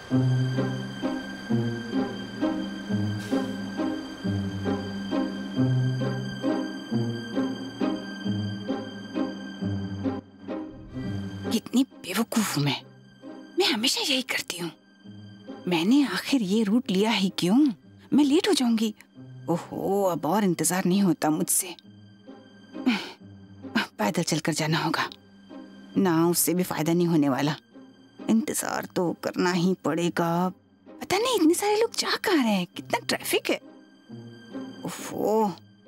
कितनी बेवकूफ हूं मैं हमेशा यही करती हूँ। मैंने आखिर ये रूट लिया ही क्यों? मैं लेट हो जाऊंगी। ओहो, अब और इंतजार नहीं होता मुझसे। पैदल चलकर जाना होगा ना, उससे भी फायदा नहीं होने वाला। इंतजार तो करना ही पड़ेगा। पता नहीं इतने सारे लोग जा कहाँ रहे हैं, कितना ट्रैफिक है। ओहो,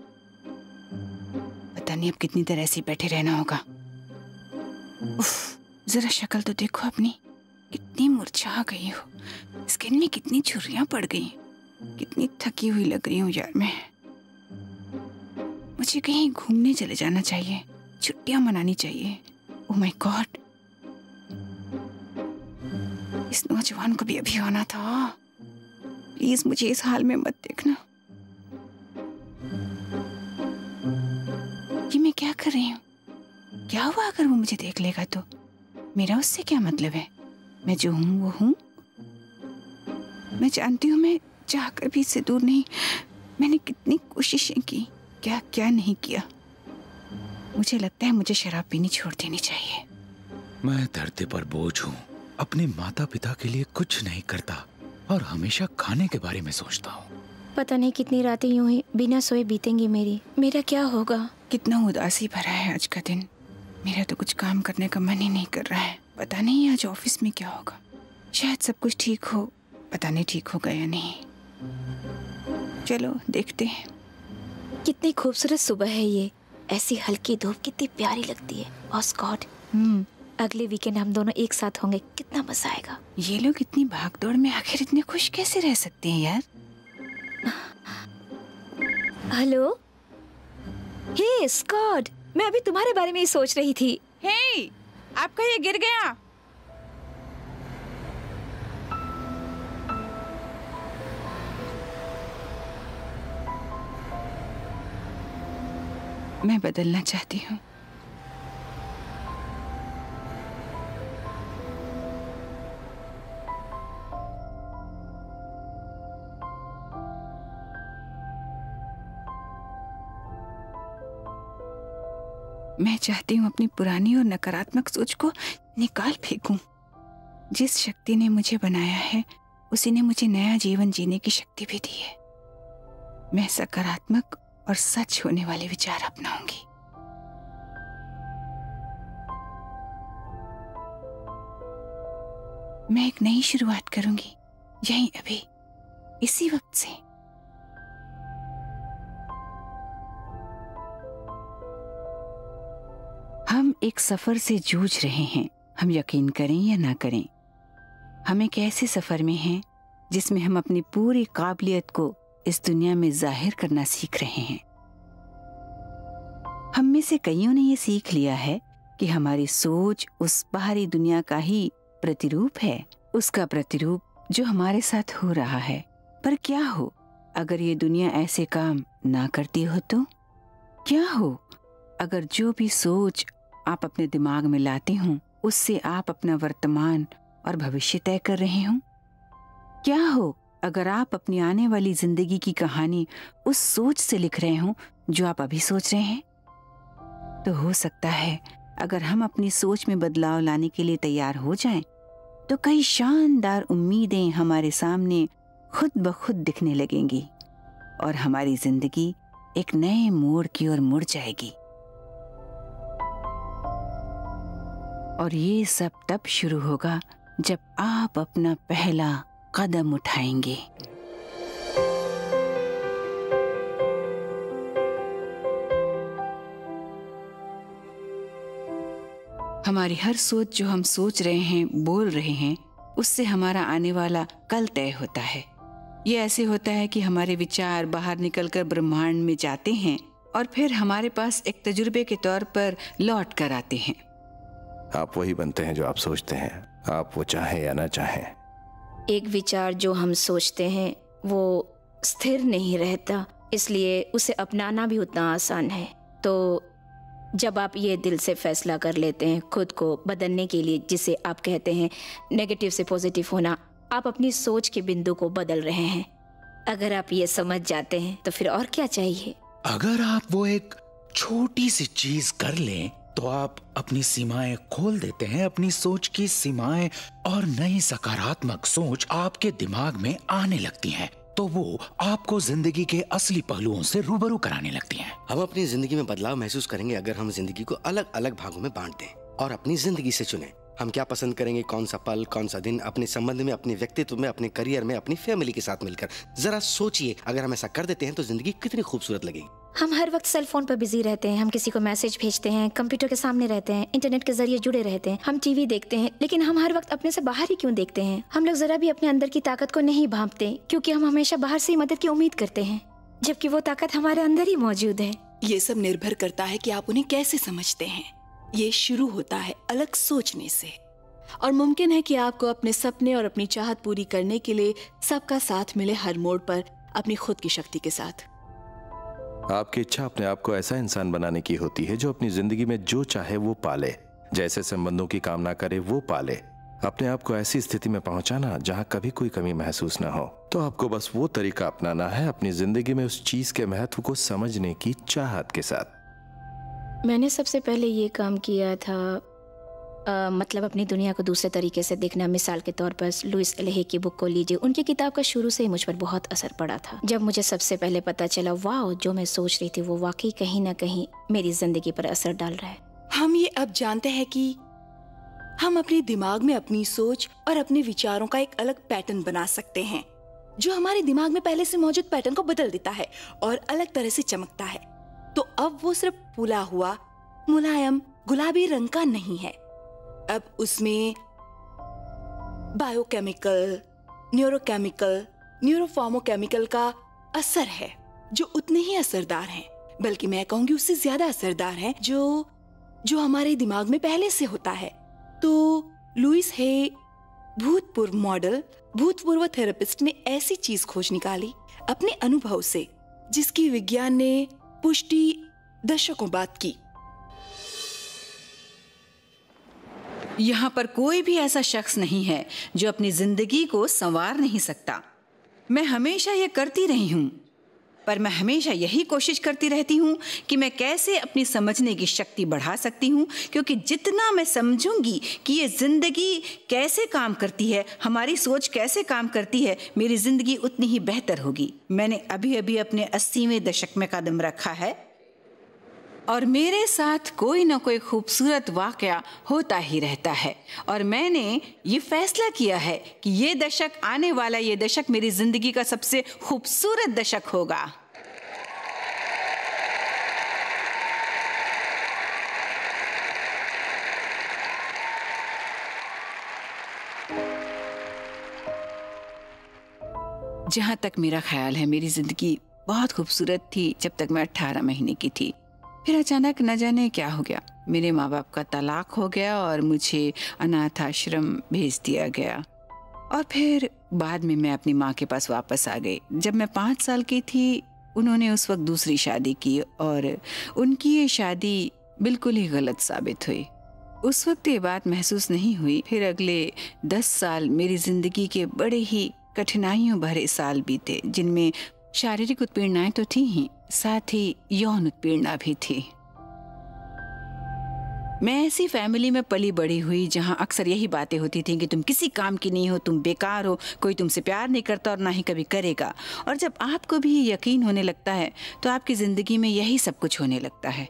पता नहीं अब कितनी देर ऐसे ही बैठे रहना होगा। उफ, जरा शक्ल तो देखो अपनी, कितनी मुरझा गई हो। स्किन में कितनी झुर्रियां पड़ गई, कितनी थकी हुई लग रही हूँ यार मैं। मुझे कहीं घूमने चले जाना चाहिए, छुट्टियां मनानी चाहिए। ओह माय गॉड, इस नौजवान को भी अभी आना था। प्लीज मुझे इस हाल में मत देखना। ये मैं क्या कर रही हूँ? क्या हुआ अगर वो मुझे देख लेगा तो? मेरा उससे क्या मतलब है? मैं जो हूँ वो हूँ। मैं जानती हूँ मैं चाहकर भी इससे दूर नहीं। मैंने कितनी कोशिशें की, क्या क्या नहीं किया। मुझे लगता है मुझे शराब पीनी छोड़ देनी चाहिए। मैं धरती पर बोझ हूँ, अपने माता पिता के लिए कुछ नहीं करता और हमेशा खाने के बारे में सोचता हूँ। पता नहीं कितनी रातें यूं ही बिना सोए बीतेंगी मेरा क्या होगा। कितना उदासी भरा है आज का दिन। मेरा तो कुछ काम करने का मन ही नहीं कर रहा है। पता नहीं आज ऑफिस में क्या होगा। शायद सब कुछ ठीक हो, पता नहीं ठीक होगा या नहीं। चलो देखते हैं। कितनी खूबसूरत सुबह है ये, ऐसी हल्की धूप कितनी प्यारी लगती है। ओह गॉड, अगले वीकेंड हम दोनों एक साथ होंगे, कितना मजा आएगा। ये लोग इतनी भागदौड़ में आखिर इतने खुश कैसे रह सकते हैं यार? हेलो, हे स्कॉट, मैं अभी तुम्हारे बारे में ही सोच रही थी। हे, आपका ये गिर गया। मैं बदलना चाहती हूँ। मैं चाहती हूँ अपनी पुरानी और नकारात्मक सोच को निकाल फेंकूं। जिस शक्ति ने मुझे बनाया है उसी ने मुझे नया जीवन जीने की शक्ति भी दी है। मैं सकारात्मक और सच होने वाले विचार अपनाऊंगी। मैं एक नई शुरुआत करूंगी, यहीं अभी, इसी वक्त से। हम एक सफर से जूझ रहे हैं, हम यकीन करें या ना करें। हम एक ऐसे सफर में हैं जिसमें हम अपनी पूरी काबिलियत को इस दुनिया में जाहिर करना सीख रहे हैं। हम में से कईयों ने ये सीख लिया है कि हमारी सोच उस बाहरी दुनिया का ही प्रतिरूप है, उसका प्रतिरूप जो हमारे साथ हो रहा है। पर क्या हो अगर ये दुनिया ऐसे काम ना करती हो तो? क्या हो अगर जो भी सोच आप अपने दिमाग में लाते हो उससे आप अपना वर्तमान और भविष्य तय कर रहे हो? क्या हो अगर आप अपनी आने वाली जिंदगी की कहानी उस सोच से लिख रहे हो जो आप अभी सोच रहे हैं? तो हो सकता है अगर हम अपनी सोच में बदलाव लाने के लिए तैयार हो जाएं, तो कई शानदार उम्मीदें हमारे सामने खुद ब खुद दिखने लगेंगी और हमारी जिंदगी एक नए मोड़ की ओर मुड़ जाएगी। और ये सब तब शुरू होगा जब आप अपना पहला कदम उठाएंगे। हमारी हर सोच जो हम सोच रहे हैं, बोल रहे हैं, उससे हमारा आने वाला कल तय होता है। ये ऐसे होता है कि हमारे विचार बाहर निकलकर ब्रह्मांड में जाते हैं और फिर हमारे पास एक तजुर्बे के तौर पर लौट कर आते हैं। आप वही बनते हैं जो आप सोचते हैं, आप वो चाहें या ना चाहें। एक विचार जो हम सोचते हैं वो स्थिर नहीं रहता, इसलिए उसे अपनाना भी उतना आसान है। तो जब आप ये दिल से फैसला कर लेते हैं खुद को बदलने के लिए, जिसे आप कहते हैं नेगेटिव से पॉजिटिव होना, आप अपनी सोच के बिंदु को बदल रहे हैं। अगर आप ये समझ जाते हैं तो फिर और क्या चाहिए। अगर आप वो एक छोटी सी चीज कर लें तो आप अपनी सीमाएं खोल देते हैं, अपनी सोच की सीमाएं, और नई सकारात्मक सोच आपके दिमाग में आने लगती है, तो वो आपको जिंदगी के असली पहलुओं से रूबरू कराने लगती हैं। हम अपनी जिंदगी में बदलाव महसूस करेंगे अगर हम जिंदगी को अलग अलग भागों में बांट दें और अपनी जिंदगी से चुनें। हम क्या पसंद करेंगे, कौन सा पल, कौन सा दिन, अपने संबंध में, अपने व्यक्तित्व में, अपने करियर में, अपनी फैमिली के साथ मिलकर। जरा सोचिए, अगर हम ऐसा कर देते हैं तो जिंदगी कितनी खूबसूरत लगेगी। हम हर वक्त सेल फोन पर बिजी रहते हैं, हम किसी को मैसेज भेजते हैं, कंप्यूटर के सामने रहते हैं, इंटरनेट के जरिए जुड़े रहते हैं, हम टीवी देखते हैं, लेकिन हम हर वक्त अपने से बाहर ही क्यों देखते हैं? हम लोग जरा भी अपने अंदर की ताकत को नहीं भांपते, क्योंकि हम हमेशा बाहर से ही मदद की उम्मीद करते हैं, जबकि वो ताकत हमारे अंदर ही मौजूद है। ये सब निर्भर करता है कि आप उन्हें कैसे समझते हैं। ये शुरू होता है अलग सोचने से, और मुमकिन है कि आपको अपने सपने और अपनी चाहत पूरी करने के लिए सबका साथ मिले हर मोड़ पर, अपनी खुद की शक्ति के साथ। आपकी इच्छा अपने आप को ऐसा इंसान बनाने की होती है जो अपनी जिंदगी में जो चाहे वो पाले, जैसे संबंधों की कामना करे वो पाले। अपने आप को ऐसी स्थिति में पहुंचाना जहां कभी कोई कमी महसूस ना हो। तो आपको बस वो तरीका अपनाना है अपनी जिंदगी में उस चीज के महत्व को समझने की चाहत के साथ। मैंने सबसे पहले ये काम किया था, मतलब अपनी दुनिया को दूसरे तरीके से देखना। मिसाल के तौर पर लुइस एलहे की बुक को लीजिए, उनकी किताब का शुरू से ही मुझ पर बहुत असर पड़ा था। जब मुझे सबसे पहले पता चला वाह, जो मैं सोच रही थी वो वाकई कहीं ना कहीं मेरी जिंदगी पर असर डाल रहा है। हम ये अब जानते हैं कि हम अपने दिमाग में अपनी सोच और अपने विचारों का एक अलग पैटर्न बना सकते हैं, जो हमारे दिमाग में पहले से मौजूद पैटर्न को बदल देता है और अलग तरह से चमकता है। तो अब वो सिर्फ फूला हुआ मुलायम गुलाबी रंग का नहीं है, अब उसमें बायोकेमिकल, न्यूरोकेमिकल, न्यूरोफार्मोकेमिकल का असर है, जो उतने ही असरदार हैं, बल्कि मैं कहूंगी उससे ज्यादा असरदार हैं, जो हमारे दिमाग में पहले से होता है। तो लुइस हे, भूतपूर्व मॉडल, भूतपूर्व थेरेपिस्ट, ने ऐसी चीज खोज निकाली अपने अनुभव से, जिसकी विज्ञान ने पुष्टि दशकों बाद की। यहाँ पर कोई भी ऐसा शख्स नहीं है जो अपनी जिंदगी को संवार नहीं सकता। मैं हमेशा ये करती रही हूँ, पर मैं हमेशा यही कोशिश करती रहती हूँ कि मैं कैसे अपनी समझने की शक्ति बढ़ा सकती हूँ, क्योंकि जितना मैं समझूंगी कि ये जिंदगी कैसे काम करती है, हमारी सोच कैसे काम करती है, मेरी जिंदगी उतनी ही बेहतर होगी। मैंने अभी अभी अपने 80वें दशक में कदम रखा है और मेरे साथ कोई ना कोई खूबसूरत वाकया होता ही रहता है, और मैंने ये फैसला किया है कि ये दशक, आने वाला ये दशक मेरी जिंदगी का सबसे खूबसूरत दशक होगा। जहां तक मेरा ख्याल है, मेरी जिंदगी बहुत खूबसूरत थी जब तक मैं 18 महीने की थी। फिर अचानक न जाने क्या हो गया, मेरे माँ बाप का तलाक हो गया और मुझे अनाथ आश्रम भेज दिया गया। और फिर बाद में मैं अपनी माँ के पास वापस आ गई। जब मैं 5 साल की थी, उन्होंने उस वक्त दूसरी शादी की और उनकी ये शादी बिल्कुल ही गलत साबित हुई। उस वक्त ये बात महसूस नहीं हुई। फिर अगले 10 साल मेरी जिंदगी के बड़े ही कठिनाइयों भरे साल बीते, जिनमें शारीरिक उत्पीड़नाएं तो थी ही, साथ ही यौन उत्पीड़ना भी थी। मैं ऐसी फैमिली में पली बड़ी हुई जहां अक्सर यही बातें होती थी कि तुम किसी काम की नहीं हो, तुम बेकार हो, कोई तुमसे प्यार नहीं करता और ना ही कभी करेगा। और जब आपको भी ये यकीन होने लगता है तो आपकी जिंदगी में यही सब कुछ होने लगता है।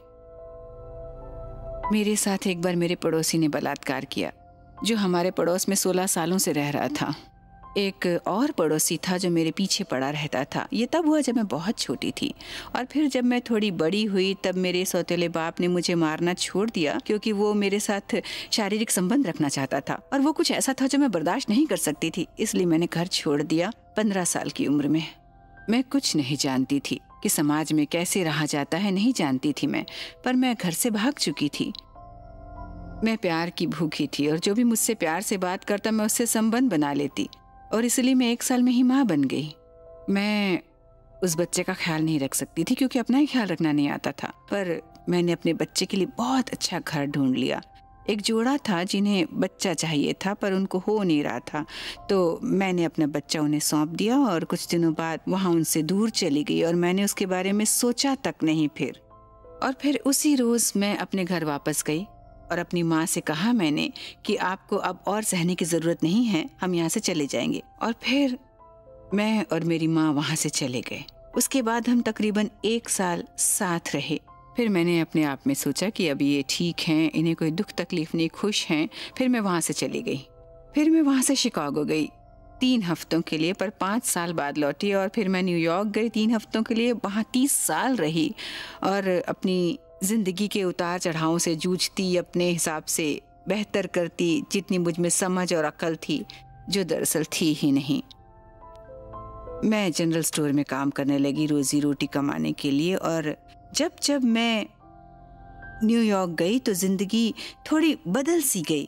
मेरे साथ एक बार मेरे पड़ोसी ने बलात्कार किया, जो हमारे पड़ोस में 16 सालों से रह रहा था। एक और पड़ोसी था जो मेरे पीछे पड़ा रहता था। ये तब हुआ जब मैं बहुत छोटी थी। और फिर जब मैं थोड़ी बड़ी हुई तब मेरे सौतेले बाप ने मुझे मारना छोड़ दिया, क्योंकि वो मेरे साथ शारीरिक संबंध रखना चाहता था और वो कुछ ऐसा था जो मैं बर्दाश्त नहीं कर सकती थी। इसलिए मैंने घर छोड़ दिया 15 साल की उम्र में। मैं कुछ नहीं जानती थी कि समाज में कैसे रहा जाता है, नहीं जानती थी मैं, पर मैं घर से भाग चुकी थी। मैं प्यार की भूखी थी और जो भी मुझसे प्यार से बात करता मैं उससे संबंध बना लेती, और इसलिए मैं 1 साल में ही माँ बन गई। मैं उस बच्चे का ख्याल नहीं रख सकती थी, क्योंकि अपना ही ख्याल रखना नहीं आता था, पर मैंने अपने बच्चे के लिए बहुत अच्छा घर ढूंढ लिया। एक जोड़ा था जिन्हें बच्चा चाहिए था पर उनको हो नहीं रहा था, तो मैंने अपना बच्चा उन्हें सौंप दिया और कुछ दिनों बाद वहाँ उनसे दूर चली गई और मैंने उसके बारे में सोचा तक नहीं। फिर उसी रोज़ मैं अपने घर वापस गई और अपनी माँ से कहा मैंने कि आपको अब और सहने की ज़रूरत नहीं है, हम यहाँ से चले जाएंगे। और फिर मैं और मेरी माँ वहाँ से चले गए। उसके बाद हम तकरीबन 1 साल साथ रहे। फिर मैंने अपने आप में सोचा कि अब ये ठीक हैं, इन्हें कोई दुख तकलीफ नहीं, खुश हैं। फिर मैं वहाँ से चली गई। फिर मैं वहाँ से शिकागो गई 3 हफ्तों के लिए, पर 5 साल बाद लौटी। और फिर मैं न्यूयॉर्क गई 3 हफ्तों के लिए, वहाँ 30 साल रही और अपनी ज़िंदगी के उतार चढ़ावों से जूझती, अपने हिसाब से बेहतर करती जितनी मुझ में समझ और अक्ल थी, जो दरअसल थी ही नहीं। मैं जनरल स्टोर में काम करने लगी रोज़ी रोटी कमाने के लिए। और जब मैं न्यूयॉर्क गई तो ज़िंदगी थोड़ी बदल सी गई।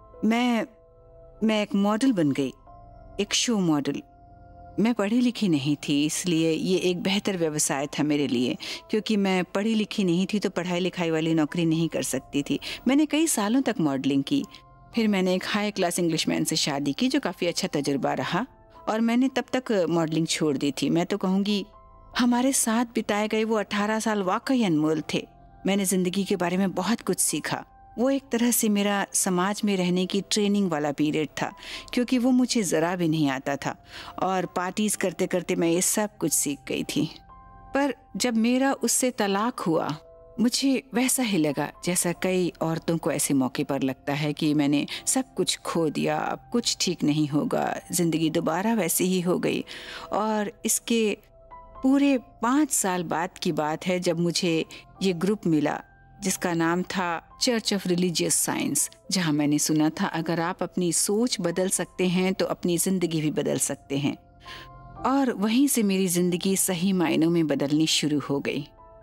मैं एक मॉडल बन गई, एक शो मॉडल। मैं पढ़ी लिखी नहीं थी, इसलिए ये एक बेहतर व्यवसाय था मेरे लिए, क्योंकि मैं पढ़ी लिखी नहीं थी तो पढ़ाई लिखाई वाली नौकरी नहीं कर सकती थी। मैंने कई सालों तक मॉडलिंग की। फिर मैंने एक हाई क्लास इंग्लिशमैन से शादी की, जो काफ़ी अच्छा तजुर्बा रहा, और मैंने तब तक मॉडलिंग छोड़ दी थी। मैं तो कहूँगी हमारे साथ बिताए गए वो 18 साल वाकई अनमोल थे। मैंने ज़िंदगी के बारे में बहुत कुछ सीखा। वो एक तरह से मेरा समाज में रहने की ट्रेनिंग वाला पीरियड था, क्योंकि वो मुझे ज़रा भी नहीं आता था और पार्टीज़ करते करते मैं ये सब कुछ सीख गई थी। पर जब मेरा उससे तलाक हुआ, मुझे वैसा ही लगा जैसा कई औरतों को ऐसे मौके पर लगता है कि मैंने सब कुछ खो दिया, अब कुछ ठीक नहीं होगा, ज़िंदगी दोबारा वैसी ही हो गई। और इसके पूरे 5 साल बाद की बात है जब मुझे ये ग्रुप मिला जिसका नाम था चर्च ऑफ रिलीजियस साइंस, जहाँ मैंने सुना था अगर आप अपनी सोच बदल सकते हैं तो अपनी ज़िंदगी भी बदल सकते हैं। और वहीं से मेरी ज़िंदगी सही मायनों में बदलनी शुरू हो गई।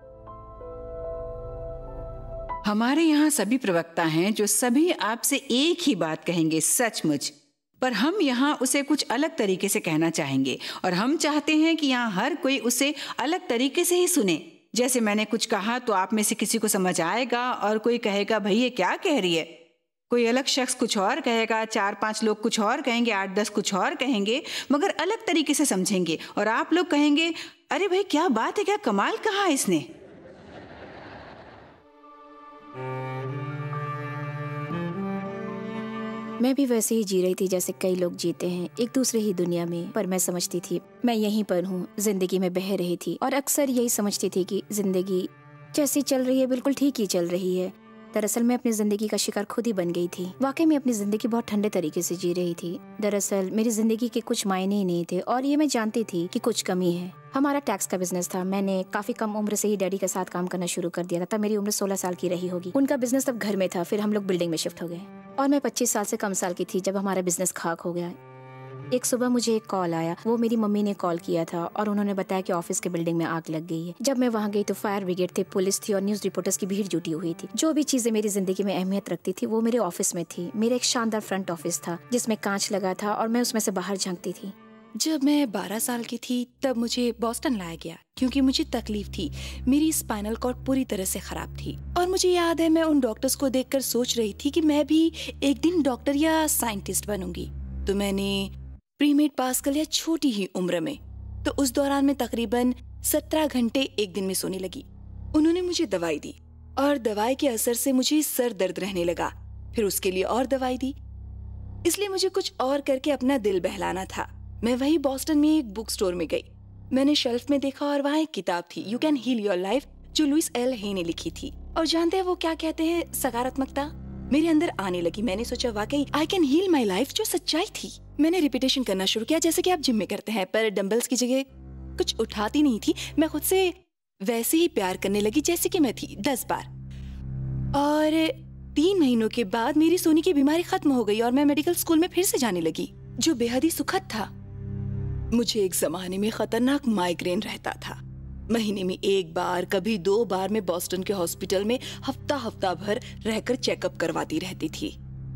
हमारे यहाँ सभी प्रवक्ता हैं जो सभी आपसे एक ही बात कहेंगे, सचमुच, पर हम यहाँ उसे कुछ अलग तरीके से कहना चाहेंगे और हम चाहते हैं कि यहाँ हर कोई उसे अलग तरीके से ही सुने। जैसे मैंने कुछ कहा तो आप में से किसी को समझ आएगा और कोई कहेगा भाई ये क्या कह रही है, कोई अलग शख्स कुछ और कहेगा, 4-5 लोग कुछ और कहेंगे, 8-10 कुछ और कहेंगे, मगर अलग तरीके से समझेंगे। और आप लोग कहेंगे अरे भाई क्या बात है, क्या कमाल कहा इसने। मैं भी वैसे ही जी रही थी जैसे कई लोग जीते हैं, एक दूसरे ही दुनिया में। पर मैं समझती थी मैं यहीं पर हूँ, जिंदगी में बह रही थी और अक्सर यही समझती थी कि जिंदगी जैसी चल रही है बिल्कुल ठीक ही चल रही है। दरअसल मैं अपनी जिंदगी का शिकार खुद ही बन गई थी। वाकई में अपनी जिंदगी बहुत ठंडे तरीके से जी रही थी। दरअसल मेरी जिंदगी के कुछ मायने ही नहीं थे और ये मैं जानती थी कि कुछ कमी है। हमारा टैक्स का बिजनेस था। मैंने काफी कम उम्र से ही डैडी के साथ काम करना शुरू कर दिया था। तब मेरी उम्र 16 साल की रही होगी। उनका बिजनेस तब घर में था, फिर हम लोग बिल्डिंग में शिफ्ट हो गए और मैं 25 साल से कम साल की थी जब हमारा बिजनेस खाक हो गया। एक सुबह मुझे एक कॉल आया। वो मेरी मम्मी ने कॉल किया था और उन्होंने बताया कि ऑफिस के बिल्डिंग में आग लग गई है। जब मैं वहाँ गई तो फायर ब्रिगेड थे, पुलिस थी और न्यूज रिपोर्टर्स की भीड़ जुटी हुई थी। जो भी चीजें मेरी जिंदगी में अहमियत रखती थी वो मेरे ऑफिस में थी। मेरा एक शानदार फ्रंट ऑफिस था जिसमें कांच लगा था और मैं उसमें से बाहर झांकती थी। जब मैं 12 साल की थी तब मुझे बॉस्टन लाया गया क्योंकि मुझे तकलीफ थी। मेरी स्पाइनल कॉर्ड पूरी तरह से खराब थी और मुझे याद है मैं उन डॉक्टर्स को देखकर सोच रही थी कि मैं भी एक दिन डॉक्टर या साइंटिस्ट बनूंगी। तो मैंने प्रीमेड पास कर लिया छोटी ही उम्र में। तो उस दौरान मैं तकरीबन 17 घंटे एक दिन में सोने लगी। उन्होंने मुझे दवाई दी और दवाई के असर से मुझे सर दर्द रहने लगा। फिर उसके लिए और दवाई दी, इसलिए मुझे कुछ और करके अपना दिल बहलाना था। मैं वही बॉस्टन में एक बुक स्टोर में गई। मैंने शेल्फ में देखा और वहाँ एक किताब थी, you can heal your life, जो लुइस एल हे ने लिखी थी। और जानते हैं वो क्या कहते हैं, सकारात्मकता मेरे अंदर आने लगी। मैंने सोचा वाकई I can heal my life, जो सच्चाई थी। मैंने रिपीटेशन करना शुरू किया जैसे कि आप जिम में करते हैं, पर डंबल्स की जगह कुछ उठाती नहीं थी। मैं खुद से वैसे ही प्यार करने लगी जैसे कि मैं थी 10 बार। और 3 महीनों के बाद मेरी सोने की बीमारी खत्म हो गई और मैं मेडिकल स्कूल में फिर से जाने लगी, जो बेहद ही सुखद था। मुझे एक जमाने में खतरनाक माइग्रेन रहता था। महीने में 1 बार, कभी 2 बार मैं बॉस्टन के हॉस्पिटल में हफ्ता भर रहकर चेकअप करवाती रहती थी।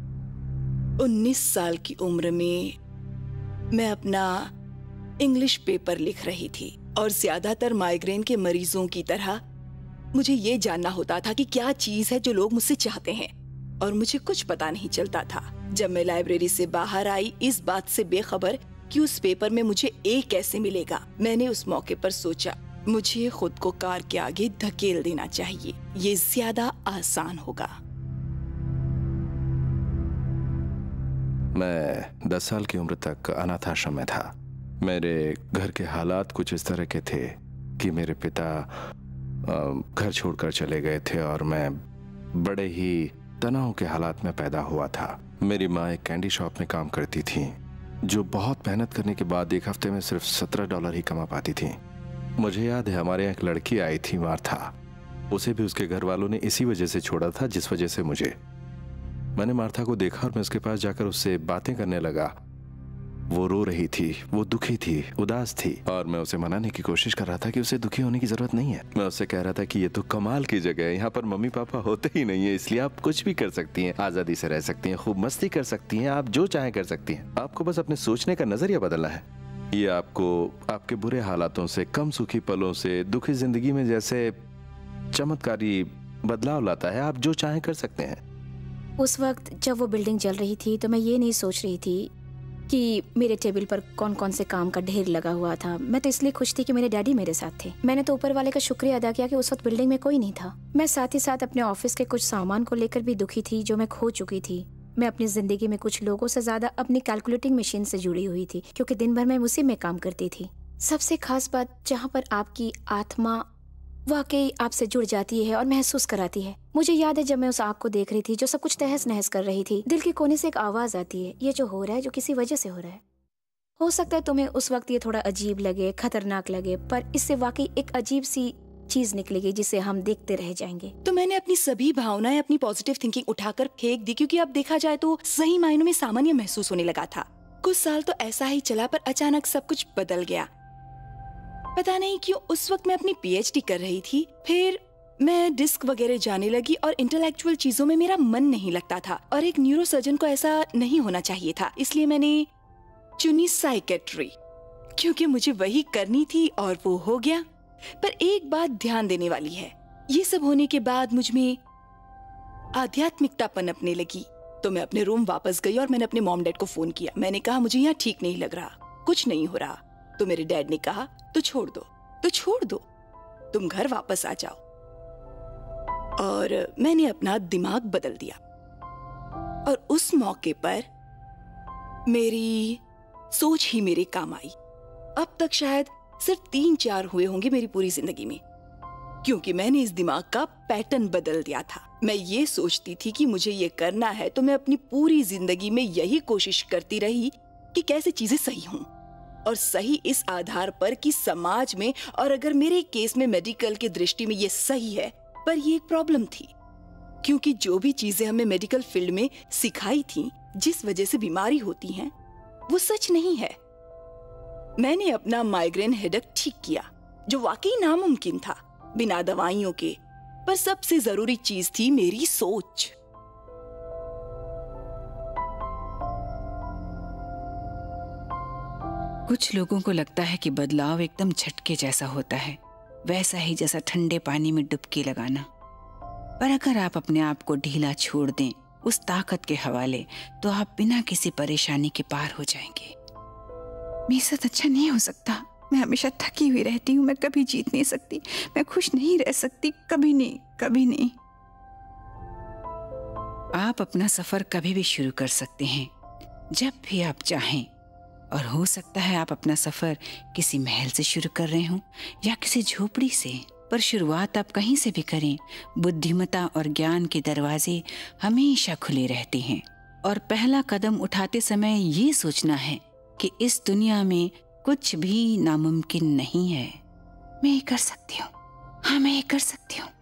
19 साल की उम्र में मैं अपना इंग्लिश पेपर लिख रही थी और ज्यादातर माइग्रेन के मरीजों की तरह मुझे ये जानना होता था कि क्या चीज है जो लोग मुझसे चाहते हैं। और मुझे कुछ पता नहीं चलता था। जब मैं लाइब्रेरी से बाहर आई, इस बात से बेखबर कि उस पेपर में मुझे ए कैसे मिलेगा, मैंने उस मौके पर सोचा मुझे खुद को कार के आगे धकेल देना चाहिए, ये ज्यादा आसान होगा। मैं 10 साल की उम्र तक अनाथ आश्रम में था। मेरे घर के हालात कुछ इस तरह के थे कि मेरे पिता घर छोड़कर चले गए थे और मैं बड़े ही तनाव के हालात में पैदा हुआ था। मेरी माँ एक कैंडी शॉप में काम करती थी, जो बहुत मेहनत करने के बाद एक हफ्ते में सिर्फ $17 ही कमा पाती थी। मुझे याद है हमारे यहाँ एक लड़की आई थी, मार्था। उसे भी उसके घर वालों ने इसी वजह से छोड़ा था जिस वजह से मुझे। मैंने मार्था को देखा और मैं उसके पास जाकर उससे बातें करने लगा। वो रो रही थी, वो दुखी थी, उदास थी, और मैं उसे मनाने की कोशिश कर रहा था कि उसे दुखी होने की जरूरत नहीं है। मैं उससे कह रहा था कि ये तो कमाल की जगह है, यहाँ पर मम्मी पापा होते ही नहीं है, इसलिए आप कुछ भी कर सकती हैं, आजादी से रह सकती हैं, खूब मस्ती कर सकती हैं, आप जो चाहे कर सकती हैं। आपको बस अपने सोचने का नजरिया बदलना है। ये आपको आपके बुरे हालातों से, कम सुखी पलों से, दुखी जिंदगी में जैसे चमत्कारी बदलाव लाता है। आप जो चाहे कर सकते हैं। उस वक्त जब वो बिल्डिंग जल रही थी तो मैं ये नहीं सोच रही थी कि मेरे टेबल पर कौन कौन से काम का ढेर लगा हुआ था। मैं तो इसलिए खुश थी कि मेरे डैडी मेरे साथ थे। मैंने तो ऊपर वाले का शुक्रिया अदा किया कि उस वक्त बिल्डिंग में कोई नहीं था। मैं साथ ही साथ अपने ऑफिस के कुछ सामान को लेकर भी दुखी थी जो मैं खो चुकी थी। मैं अपनी जिंदगी में कुछ लोगों से ज्यादा अपनी कैलकुलेटिंग मशीन से जुड़ी हुई थी, क्योंकि दिन भर मैं उसी में काम करती थी। सबसे खास बात, जहाँ पर आपकी आत्मा वाकई आपसे जुड़ जाती है और महसूस कराती है। मुझे याद है जब मैं उस आग को देख रही थी जो सब कुछ तहस नहस कर रही थी, दिल के कोने से एक आवाज आती है, ये जो हो रहा है जो किसी वजह से हो रहा है। हो सकता है तुम्हें उस वक्त ये थोड़ा अजीब लगे, खतरनाक लगे, पर इससे वाकई एक अजीब सी चीज निकलेगी जिसे हम देखते रह जाएंगे। तो मैंने अपनी सभी भावनाएं, अपनी पॉजिटिव थिंकिंग उठाकर फेंक दी, क्योंकि अब देखा जाए तो सही मायनों में सामान्य महसूस होने लगा था। कुछ साल तो ऐसा ही चला, पर अचानक सब कुछ बदल गया। पता नहीं क्यों उस वक्त मैं अपनी पीएचडी कर रही थी, फिर मैं डिस्क वगैरह जाने लगी और इंटेलेक्चुअल चीजों में मेरा मन नहीं लगता था, और एक न्यूरोसर्जन को ऐसा नहीं होना चाहिए था। इसलिए मैंने चुनी साइकेट्री, क्योंकि मुझे वही करनी थी और वो हो गया। पर एक बात ध्यान देने वाली है, ये सब होने के बाद मुझ में आध्यात्मिकता पनपने लगी। तो मैं अपने रूम वापस गई और मैंने अपने मॉम डैड को फोन किया। मैंने कहा मुझे यहाँ ठीक नहीं लग रहा, कुछ नहीं हो रहा। तो मेरे डैड ने कहा तो छोड़ दो, तो छोड़ दो, तुम घर वापस आ जाओ। और मैंने अपना दिमाग बदल दिया, और उस मौके पर मेरी सोच ही मेरे काम आई। अब तक शायद सिर्फ 3-4 हुए होंगे मेरी पूरी जिंदगी में, क्योंकि मैंने इस दिमाग का पैटर्न बदल दिया था। मैं ये सोचती थी कि मुझे ये करना है, तो मैं अपनी पूरी जिंदगी में यही कोशिश करती रही कि कैसे चीजें सही हों, और सही इस आधार पर कि समाज में, और अगर मेरे केस में मेडिकल की दृष्टि में ये सही है। पर ये एक प्रॉब्लम थी, क्योंकि जो भी चीजें हमें मेडिकल फील्ड में सिखाई थी, जिस वजह से बीमारी होती है, वो सच नहीं है। मैंने अपना माइग्रेन हेडेक ठीक किया, जो वाकई नामुमकिन था बिना दवाइयों के, पर सबसे जरूरी चीज थी मेरी सोच। कुछ लोगों को लगता है कि बदलाव एकदम झटके जैसा होता है, वैसा ही जैसा ठंडे पानी में डुबकी लगाना। पर अगर आप अपने आप को ढीला छोड़ दें उस ताकत के हवाले, तो आप बिना किसी परेशानी के पार हो जाएंगे। मेरे साथ अच्छा नहीं हो सकता, मैं हमेशा थकी हुई रहती हूँ, मैं कभी जीत नहीं सकती, मैं खुश नहीं रह सकती, कभी नहीं, कभी नहीं। आप अपना सफर कभी भी शुरू कर सकते हैं, जब भी आप चाहें। और हो सकता है आप अपना सफर किसी महल से शुरू कर रहे हों या किसी झोपड़ी से, पर शुरुआत आप कहीं से भी करें, बुद्धिमत्ता और ज्ञान के दरवाजे हमेशा खुले रहते हैं। और पहला कदम उठाते समय ये सोचना है कि इस दुनिया में कुछ भी नामुमकिन नहीं है। मैं ये कर सकती हूँ, हाँ मैं ये कर सकती हूँ।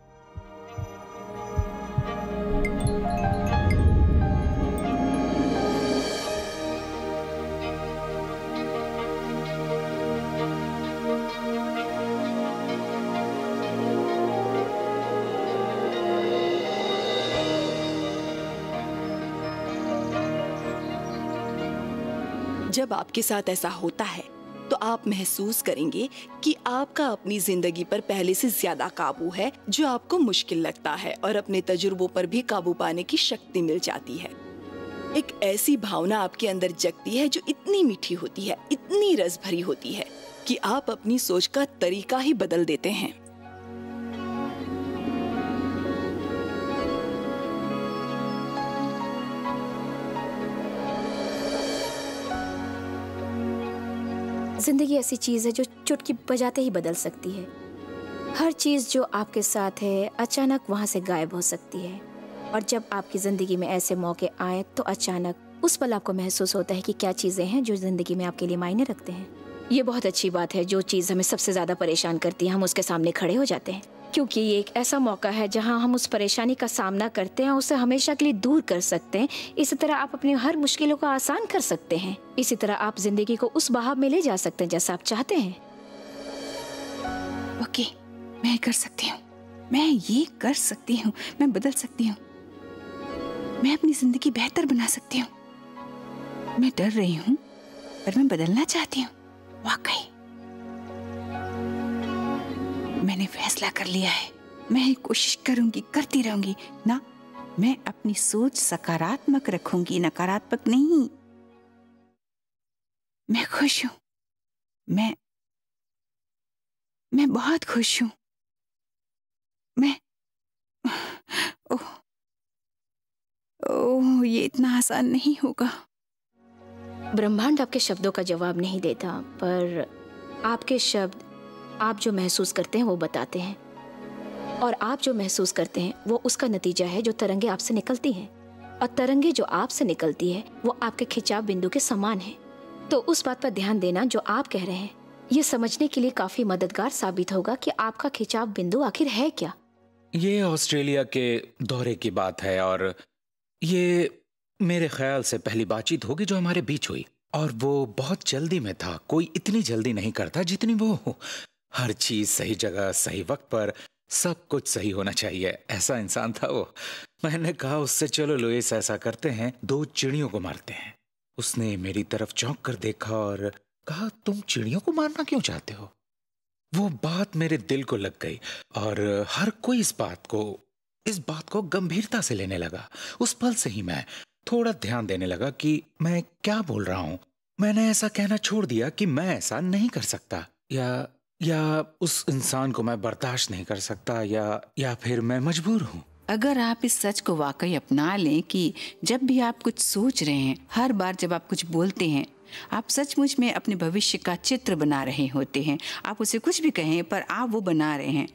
जब आपके साथ ऐसा होता है तो आप महसूस करेंगे कि आपका अपनी जिंदगी पर पहले से ज्यादा काबू है, जो आपको मुश्किल लगता है, और अपने तजुर्बों पर भी काबू पाने की शक्ति मिल जाती है। एक ऐसी भावना आपके अंदर जगती है जो इतनी मीठी होती है, इतनी रस भरी होती है कि आप अपनी सोच का तरीका ही बदल देते हैं। जिंदगी ऐसी चीज है जो चुटकी बजाते ही बदल सकती है। हर चीज जो आपके साथ है अचानक वहां से गायब हो सकती है, और जब आपकी जिंदगी में ऐसे मौके आए तो अचानक उस पल आपको महसूस होता है कि क्या चीजें हैं जो जिंदगी में आपके लिए मायने रखते हैं। ये बहुत अच्छी बात है। जो चीज हमें सबसे ज्यादा परेशान करती है, हम उसके सामने खड़े हो जाते हैं, क्योंकि ये एक ऐसा मौका है जहां हम उस परेशानी का सामना करते हैं, उसे हमेशा के लिए दूर कर सकते हैं। इसी तरह आप अपनी हर मुश्किलों को आसान कर सकते हैं। इसी तरह आप जिंदगी को उस बहाव में ले जा सकते हैं जैसा आप चाहते हैं। ओके, मैं कर सकती हूँ, मैं ये कर सकती हूँ, मैं बदल सकती हूँ, मैं अपनी जिंदगी बेहतर बना सकती हूँ। मैं डर रही हूँ पर मैं बदलना चाहती हूँ। वाकई मैंने फैसला कर लिया है, मैं कोशिश करूंगी, करती रहूंगी ना। मैं अपनी सोच सकारात्मक रखूंगी, नकारात्मक नहीं। मैं खुश हूं, मैं बहुत खुश हूं। मैं ओह, ये इतना आसान नहीं होगा। ब्रह्मांड आपके शब्दों का जवाब नहीं देता, पर आपके शब्द आप जो महसूस करते हैं वो बताते हैं, और आप जो महसूस करते हैं वो उसका नतीजा है जो तरंगे आपसे निकलती हैं, और तरंगे जो आपसे निकलती है वो आपके खिंचाव बिंदु के समान है। तो उस बात पर ध्यान देना जो आप कह रहे हैं, ये समझने के लिए काफी मददगार साबित होगा कि आपका खिंचाव बिंदु आखिर है क्या। ये ऑस्ट्रेलिया के दौरे की बात है, और ये मेरे ख्याल से पहली बातचीत होगी जो हमारे बीच हुई, और वो बहुत जल्दी में था। कोई इतनी जल्दी नहीं करता जितनी वो हो। हर चीज सही जगह, सही वक्त पर, सब कुछ सही होना चाहिए, ऐसा इंसान था वो। मैंने कहा उससे, चलो लुइस ऐसा करते हैं, 2 चिड़ियों को मारते हैं। उसने मेरी तरफ चौंक कर देखा और कहा, तुम चिड़ियों को मारना क्यों चाहते हो? वो बात मेरे दिल को लग गई, और हर कोई इस बात को गंभीरता से लेने लगा। उस पल से ही मैं थोड़ा ध्यान देने लगा कि मैं क्या बोल रहा हूं। मैंने ऐसा कहना छोड़ दिया कि मैं ऐसा नहीं कर सकता, या उस इंसान को मैं बर्दाश्त नहीं कर सकता, या फिर मैं मजबूर हूं। अगर आप इस सच को वाकई अपना लें कि जब भी आप कुछ सोच रहे हैं, हर बार जब आप कुछ बोलते हैं, आप सचमुच में अपने भविष्य का चित्र बना रहे होते हैं। आप उसे कुछ भी कहें पर आप वो बना रहे हैं।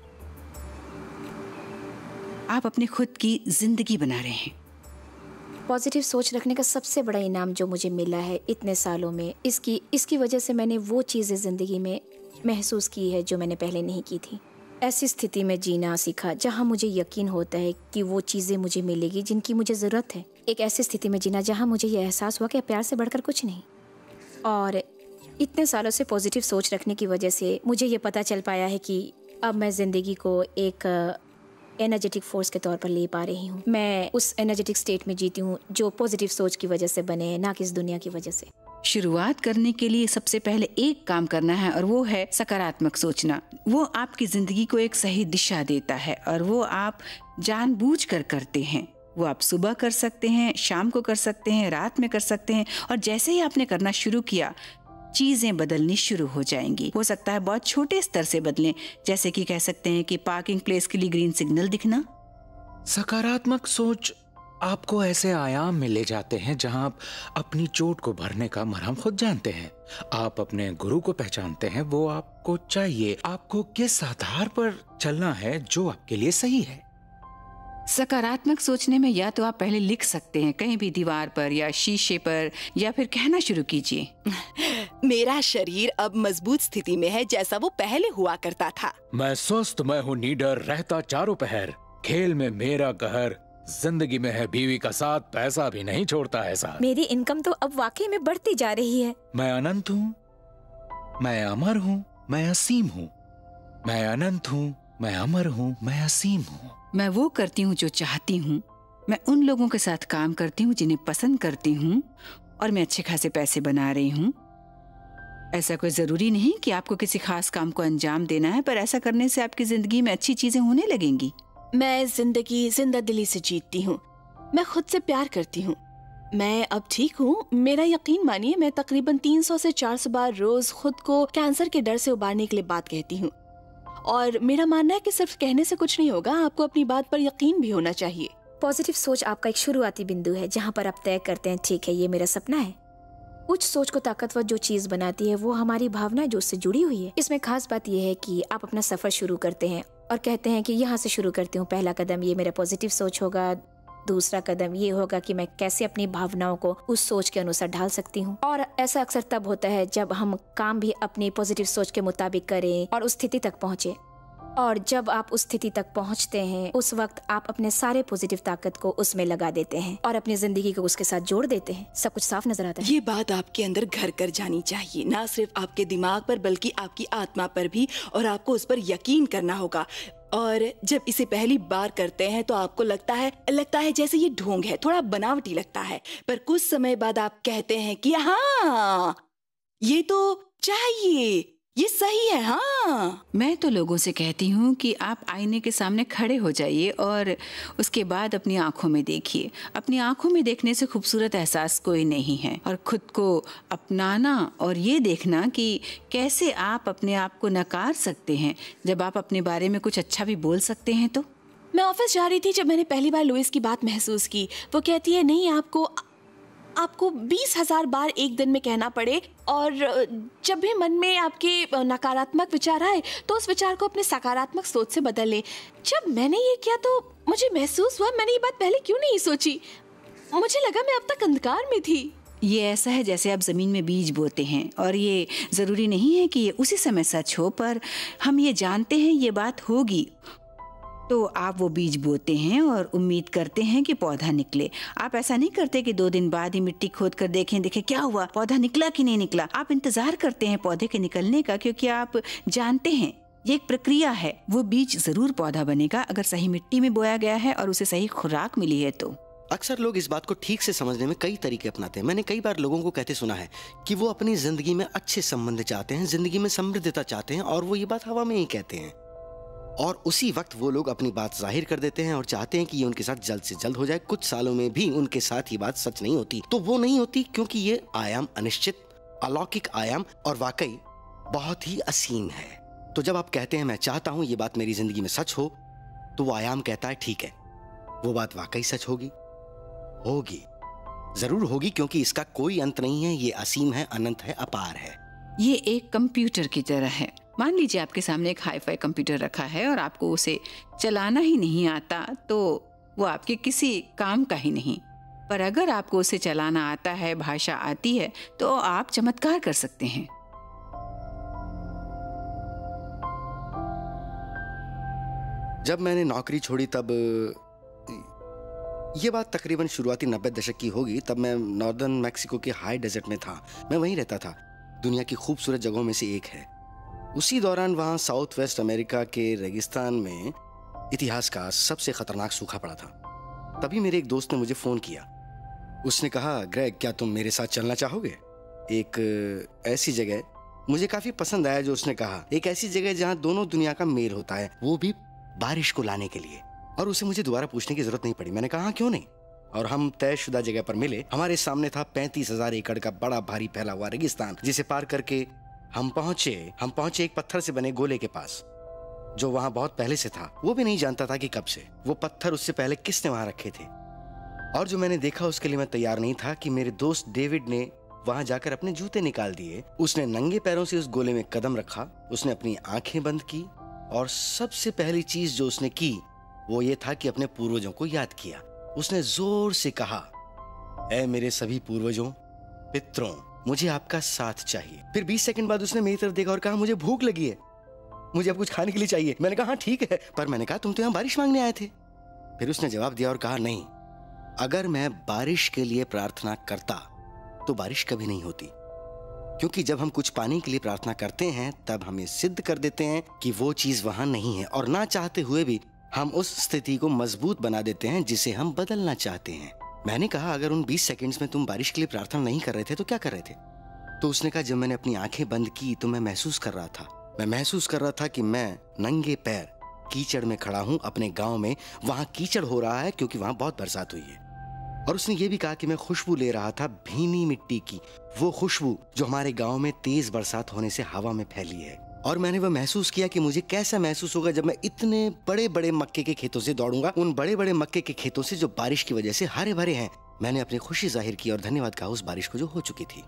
आप अपनी खुद की जिंदगी बना रहे हैं। पॉजिटिव सोच रखने का सबसे बड़ा इनाम जो मुझे मिला है इतने सालों में, इसकी वजह से मैंने वो चीज़ें ज़िंदगी में महसूस की है जो मैंने पहले नहीं की थी। ऐसी स्थिति में जीना सीखा जहाँ मुझे यकीन होता है कि वो चीज़ें मुझे मिलेगी जिनकी मुझे ज़रूरत है। एक ऐसी स्थिति में जीना जहाँ मुझे ये एहसास हुआ कि प्यार से बढ़कर कुछ नहीं। और इतने सालों से पॉजिटिव सोच रखने की वजह से मुझे ये पता चल पाया है कि अब मैं ज़िंदगी को एक एनर्जेटिक फोर्स के तौर पर ले पा रही हूँ। मैं उस एनर्जेटिक स्टेट में जीती हूँ जो पॉजिटिव सोच की वजह से बने हैं, ना कि इस दुनिया की वजह से। शुरुआत करने के लिए सबसे पहले एक काम करना है, और वो है सकारात्मक सोचना। वो आपकी जिंदगी को एक सही दिशा देता है, और वो आप जानबूझकर करते हैं। वो आप सुबह कर सकते हैं, शाम को कर सकते हैं, रात में कर सकते हैं, और जैसे ही आपने करना शुरू किया चीजें बदलनी शुरू हो जाएंगी। हो सकता है बहुत छोटे स्तर से बदलें, जैसे कि कह सकते हैं कि पार्किंग प्लेस के लिए ग्रीन सिग्नल दिखना। सकारात्मक सोच आपको ऐसे आयाम में ले जाते हैं जहां आप अपनी चोट को भरने का मरहम खुद जानते हैं। आप अपने गुरु को पहचानते हैं, वो आपको चाहिए, आपको किस आधार पर चलना है जो आपके लिए सही है। सकारात्मक सोचने में या तो आप पहले लिख सकते हैं कहीं भी, दीवार पर या शीशे पर, या फिर कहना शुरू कीजिए, मेरा शरीर अब मजबूत स्थिति में है जैसा वो पहले हुआ करता था। मैं स्वस्थ, मैं हूँ निडर, रहता चारों पहर, खेल में मेरा कहर, जिंदगी में है बीवी का साथ, पैसा भी नहीं छोड़ता है साथ। मेरी इनकम तो अब वाकई में बढ़ती जा रही है। मैं अनंत हूँ, मैं अमर हूँ, मैं असीम हूँ। मैं अनंत हूँ, मैं अमर हूँ, मैं असीम हूँ। मैं वो करती हूँ जो चाहती हूँ, मैं उन लोगों के साथ काम करती हूँ जिन्हें पसंद करती हूँ, और मैं अच्छे खासे पैसे बना रही हूँ। ऐसा कोई जरूरी नहीं कि आपको किसी खास काम को अंजाम देना है, पर ऐसा करने से आपकी जिंदगी में अच्छी चीजें होने लगेंगी। मैं जिंदगी जिंदा दिली से जीतती हूँ। मैं खुद से प्यार करती हूँ। मैं अब ठीक हूँ। मेरा यकीन मानिए, मैं तकरीबन 300 से 400 बार रोज खुद को कैंसर के डर से उबारने के लिए बात कहती हूँ। और मेरा मानना है कि सिर्फ कहने से कुछ नहीं होगा, आपको अपनी बात पर यकीन भी होना चाहिए। पॉजिटिव सोच आपका एक शुरुआती बिंदु है जहाँ पर आप तय करते हैं ठीक है ये मेरा सपना है। उच्च सोच को ताकतवर जो चीज बनाती है वो हमारी भावना जो उससे जुड़ी हुई है। इसमें खास बात यह है कि आप अपना सफर शुरू करते हैं और कहते हैं कि यहाँ से शुरू करती हूँ। पहला कदम ये मेरा पॉजिटिव सोच होगा, दूसरा कदम ये होगा कि मैं कैसे अपनी भावनाओं को उस सोच के अनुसार ढाल सकती हूँ। और ऐसा अक्सर तब होता है जब हम काम भी अपनी पॉजिटिव सोच के मुताबिक करें और उस स्थिति तक पहुँचे। और जब आप उस स्थिति तक पहुंचते हैं उस वक्त आप अपने सारे पॉजिटिव ताकत को उसमें लगा देते हैं और अपनी जिंदगी को उसके साथ जोड़ देते हैं। सब कुछ साफ नजर आता है। ये बात आपके अंदर घर कर जानी चाहिए, ना सिर्फ आपके दिमाग पर बल्कि आपकी आत्मा पर भी, और आपको उस पर यकीन करना होगा। और जब इसे पहली बार करते हैं तो आपको लगता है जैसे ये ढोंग है, थोड़ा बनावटी लगता है, पर कुछ समय बाद आप कहते हैं कि हाँ ये तो चाहिए, ये सही है। हाँ, मैं तो लोगों से कहती हूँ कि आप आईने के सामने खड़े हो जाइए और उसके बाद अपनी आंखों में देखिए। अपनी आंखों में देखने से खूबसूरत एहसास कोई नहीं है। और खुद को अपनाना और ये देखना कि कैसे आप अपने आप को नकार सकते हैं जब आप अपने बारे में कुछ अच्छा भी बोल सकते हैं। तो मैं ऑफिस जा रही थी जब मैंने पहली बार लुइस की बात महसूस की। वो कहती है नहीं, आपको 20,000 बार एक दिन में कहना पड़े, और जब भी मन में आपके नकारात्मक विचार आए तो उस विचार को अपने सकारात्मक सोच से बदल लें। जब मैंने ये किया तो मुझे महसूस हुआ मैंने ये बात पहले क्यों नहीं सोची। मुझे लगा मैं अब तक अंधकार में थी। ये ऐसा है जैसे आप जमीन में बीज बोते हैं, और ये जरूरी नहीं है कि ये उसी समय सच हो, पर हम ये जानते हैं ये बात होगी। तो आप वो बीज बोते हैं और उम्मीद करते हैं कि पौधा निकले। आप ऐसा नहीं करते कि 2 दिन बाद ही मिट्टी खोद कर देखें क्या हुआ, पौधा निकला कि नहीं निकला। आप इंतजार करते हैं पौधे के निकलने का, क्योंकि आप जानते हैं ये एक प्रक्रिया है। वो बीज जरूर पौधा बनेगा अगर सही मिट्टी में बोया गया है और उसे सही खुराक मिली है। तो अक्सर लोग इस बात को ठीक से समझने में कई तरीके अपनाते हैं। मैंने कई बार लोगों को कहते सुना है कि वो अपनी जिंदगी में अच्छे संबंध चाहते हैं, जिंदगी में समृद्धता चाहते हैं, और वो ये बात हवा में ही कहते हैं। और उसी वक्त वो लोग अपनी बात जाहिर कर देते हैं और चाहते हैं कि ये उनके साथ जल्द से जल्द हो जाए। कुछ सालों में भी उनके साथ ये बात सच नहीं होती। तो वो नहीं होती क्योंकि ये आयाम अनिश्चित, अलौकिक आयाम और वाकई बहुत ही असीम है। तो जब आप कहते हैं मैं चाहता हूं ये बात मेरी जिंदगी में सच हो, तो वो आयाम कहता है ठीक है, वो बात वाकई सच होगी, जरूर होगी, क्योंकि इसका कोई अंत नहीं है। ये असीम है, अनंत है, अपार है। ये एक कंप्यूटर की तरह है। मान लीजिए आपके सामने एक हाई-फाई कंप्यूटर रखा है और आपको उसे चलाना ही नहीं आता, तो वो आपके किसी काम का ही नहीं। पर अगर आपको उसे चलाना आता है, भाषा आती है, तो आप चमत्कार कर सकते हैं। जब मैंने नौकरी छोड़ी तब ये बात तकरीबन शुरुआती 90 दशक की होगी। तब मैं नॉर्दर्न मैक्सिको के हाई डेजर्ट में था। मैं वहीं रहता था। दुनिया की खूबसूरत जगहों में से एक है। उसी दौरान वहाँ साउथ वेस्ट अमेरिका के रेगिस्तान में इतिहास का सबसे खतरनाक सूखा पड़ा था। तभी मेरे एक दोस्त ने मुझे फ़ोन किया। उसने कहा, ग्रेग क्या तुम मेरे साथ चलना चाहोगे? एक ऐसी जगह मुझे काफ़ी पसंद आया जो उसने कहा, एक ऐसी जगह जहाँ दोनों दुनिया का मेल होता है, वो भी बारिश को लाने के लिए। और उसे मुझे दोबारा पूछने की जरूरत नहीं पड़ी। मैंने कहा क्यों नहीं, और हम तयशुदा जगह पर मिले। हमारे सामने था 35,000 एकड़ का बड़ा भारी फैला हुआ रेगिस्तान, जिसे पार करके हम पहुंचे एक पत्थर से बने गोले के पास, जो वहां बहुत पहले से था। वो भी नहीं जानता था कि कब से। वो पत्थर उससे पहले किसने वहां रखे थे, और जो मैंने देखा उसके लिए मैं तैयार नहीं था कि मेरे दोस्त डेविड ने वहां जाकर अपने जूते निकाल दिए। उसने नंगे पैरों से उस गोले में कदम रखा, उसने अपनी आंखें बंद की, और सबसे पहली चीज जो उसने की वो ये था कि अपने पूर्वजों को याद किया। उसने जोर से कहा, ऐ मेरे सभी पूर्वजों, पितरों, मुझे आपका साथ चाहिए। फिर 20 सेकंड बाद उसने मेरी तरफ देखा और कहा, मुझे भूख लगी है, मुझे अब कुछ खाने के लिए चाहिए। मैंने कहा हाँ ठीक है, पर मैंने कहा तुम तो यहाँ बारिश मांगने आए थे। फिर उसने जवाब दिया और कहा, नहीं, अगर मैं बारिश के लिए प्रार्थना करता तो बारिश कभी नहीं होती, क्योंकि जब हम कुछ पाने के लिए प्रार्थना करते हैं तब हम ये सिद्ध कर देते हैं कि वो चीज वहां नहीं है, और ना चाहते हुए भी हम उस स्थिति को मजबूत बना देते हैं जिसे हम बदलना चाहते हैं। मैंने कहा, अगर उन 20 सेकंड्स में तुम बारिश के लिए प्रार्थना नहीं कर रहे थे तो क्या कर रहे थे? तो उसने कहा जब मैंने अपनी आंखें बंद की तो मैं महसूस कर रहा था कि मैं नंगे पैर कीचड़ में खड़ा हूँ अपने गांव में। वहां कीचड़ हो रहा है क्योंकि वहां बहुत बरसात हुई है। और उसने ये भी कहा कि मैं खुशबू ले रहा था भीनी मिट्टी की, वो खुशबू जो हमारे गांव में तेज बरसात होने से हवा में फैली है। और मैंने वह महसूस किया कि मुझे कैसा महसूस होगा जब मैं इतने बड़े बड़े मक्के के खेतों से दौड़ूंगा, उन बड़े बड़े मक्के के खेतों से जो बारिश की वजह से हरे भरे हैं। मैंने अपनी खुशी जाहिर की और धन्यवाद कहा उस बारिश को जो हो चुकी थी।